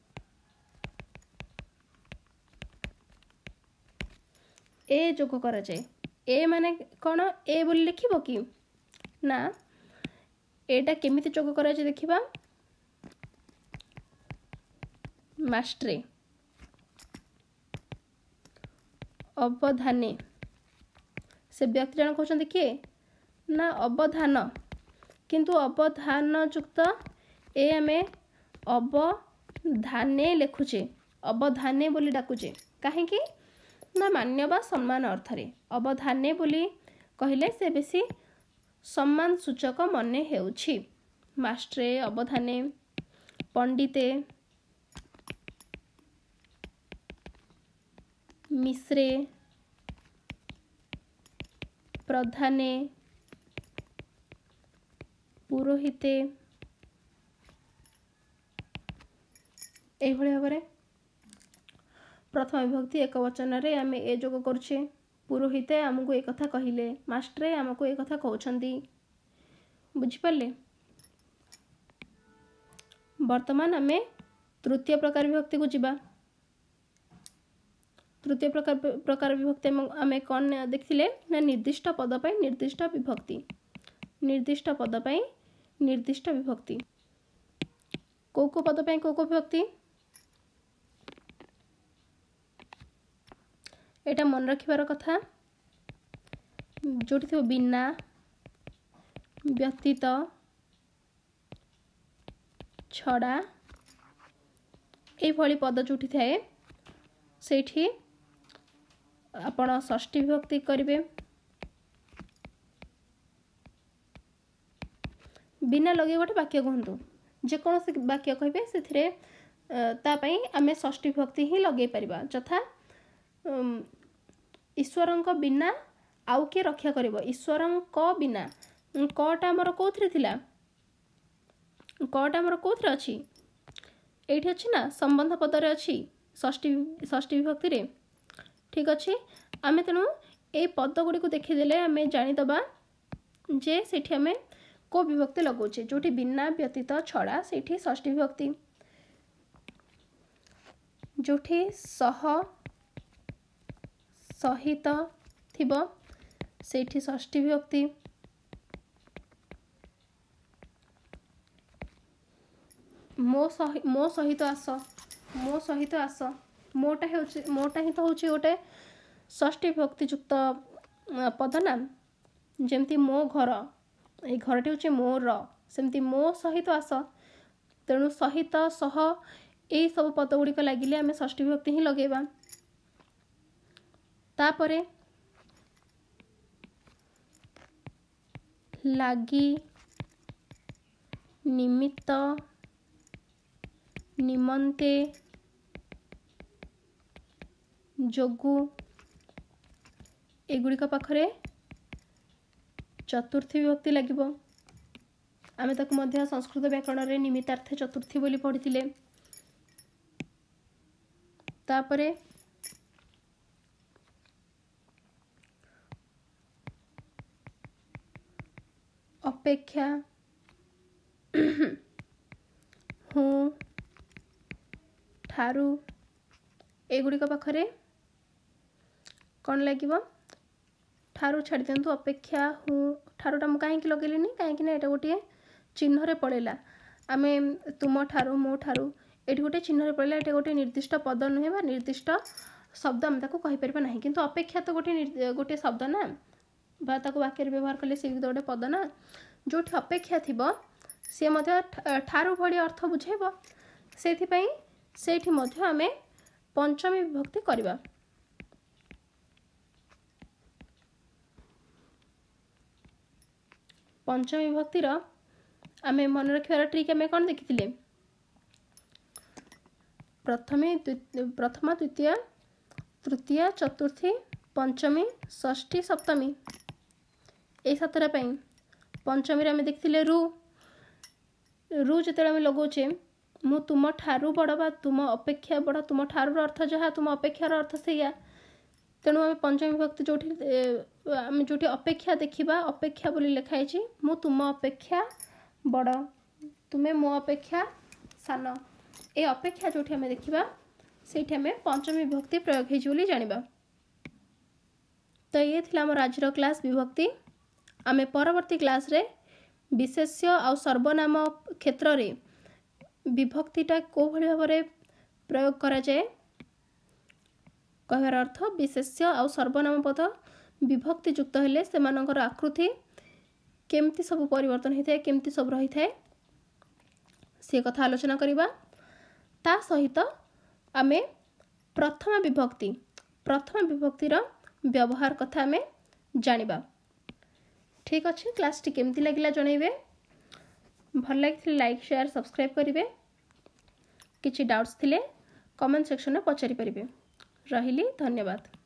ए जोग करा जाय ए माने कौन ए बोली लिखिबो कि ना एटा केमिति जोग करा जाय देखिबा मास्ट्रे अवधाने से व्यक्ति जन कहते किए ना अवधान किंतु अवधान युक्त ए आमे अवधाने लिखुचे अवधाने बोली डाकुचे कहीं ना मान्य बा सम्मान अर्थ रे अवधाने बोली कहले से बेसी सम्मान सूचक मने हेउछि मास्ट्रे अवधाने पंडिते मिश्रे प्रधाने पुरोहिते एभଳି भाବରେ प्रथम विभक्ति एक वचन रे आमे ए जोग करछे पुरोहिते हमको एक कथा कहिले मास्टरे हमको एक कथा कहउछंदी बुझि पाले वर्तमान आमे तृतीय प्रकार विभक्ति को जिबा तृतीय प्रकार प्रकार विभक्ति आमे कौन देखिले ना निर्दिष्ट पद पाई निर्दिष्ट विभक्ति निर्दिष्ट पद पाई निर्दिष्ट विभक्ति को को पद पाई को को विभक्ति एटा मन रखिबार कथा जोटी थो बिना व्यतीत छड़ा ए भली पद जोटी थाए सेठी आपण षष्ठी विभक्ति करिवे। बिना लगे गोटे वाक्य कहतु जेकोसी वाक्य कहे से तापाई आमे षष्ठी विभक्ति ही लगे परिबा जथा ईश्वर बिना आउ किए रक्षा करिवो ईश्वर बिना कटा आमर कौथिरे थिला कटा आमर कौथिरे अछि एठी अछि ना संबंध पदरे अछि षष्ठी षष्ठी विभक्ति रे ठीक अछि। आमे तेणु ए पद गुडी को देखिदेले आमे जानिदबा जे सेठी आमे को विभक्ति लगौचे जोटी बिना व्यतीत छड़ा सेठी षष्ठी विभक्ति जोठी सह सहित थिबो सेठी षष्ठी विभक्ति मो सहि मो सहित आस मो सहित आस मोटा हेउची मोटा ही तो होची गोटे षष्ठी विभक्ति युक्त पद ना जेमती मो घर ए घरटी होची मोर सेमती मो सहित आस तेणु सहित सह ए सब पद गुड़िक लगिले आमे षष्ठी विभक्ति ही लगेबा। तापरे लागी निमित्त निमंते जोगु एगुड़िक पाखरे चतुर्थी विभक्ति लागिबो। आमे ताकु मध्य संस्कृत व्याकरण रे निमित्तार्थे चतुर्थी बोली पढ़िथिले। तापरे अपेक्षा हूँ ठारू एगुड़िक पाखरे कौन लगे ठारू छाड़ दिंतु अपेक्षा हूँ ठारूटा मुझे कहीं लगेनि कहीं एटा गोटे चिन्ह रे पड़ेगा आमे तुम ठारू मो ठारू ये गोटे चिन्ह रे पड़ेगा ये गोटे निर्दिष्ट पद नुहे बा निर्दिष्ट शब्द आम ताको कहि परिबा नाही किंतु अपेक्षा तो गोटे गोटे शब्द ना बा ताको वाक्य व्यवहार कले से गोटे पद ना जोठी अपेक्षा थिबो से मध्य ठारू भली अर्थ बुझेबो सेथि पई सेठी मध्य आमे पंचमी विभक्ति करबा। पंचमी विभक्ति रो आमे मन रखिबार ट्रिक आमे कोन देखिथिले प्रथमे प्रथमा द्वितीय तृतीय चतुर्थी पंचमी षष्ठी सप्तमी ए सातरा पई पंचमी रे आमे देखिथिले रु रु जते आमे लगोचे मु तुम ठारू बड़ बा तुम अपेक्षा बड़ तुम ठारू अर्थ जहा तुम अपेक्षार अर्थ सेया तेणु आम पंचमी विभक्ति जो आम जो अपेक्षा देखा अपेक्षा बोली लिखाई छी मु तुम अपेक्षा बड़ तुम्हें मो अपेक्षा सान ए अपेक्षा जो आम देखा से पंचमी विभक्ति प्रयोग होली जानिबा। तो ये थिला हमर आजर क्लास विभक्ति आमे परवर्ती क्लास रे विशेष्य आ सर्वनाम क्षेत्र रे विभक्तिटा को भली भाव रे प्रयोग करा जाए कहर अर्थ विशेष्य आ सर्वनाम पद विभक्ति युक्त हेले सेमानकर आकृति केमती सब परिवर्तन होता है केमती सब रही थाए से कथा आलोचना करिबा। ता सहित आमे प्रथम विभक्ति प्रथम विभक्तिर व्यवहार कथा आमे जानिबा। ठीक अच्छे क्लास टी केमती लगिला जणैबे भल लगी लाइक शेयर सब्सक्राइब करेंगे किसी डाउट्स थिले कमेंट सेक्शन में पचारि परिबे। रहिली धन्यवाद।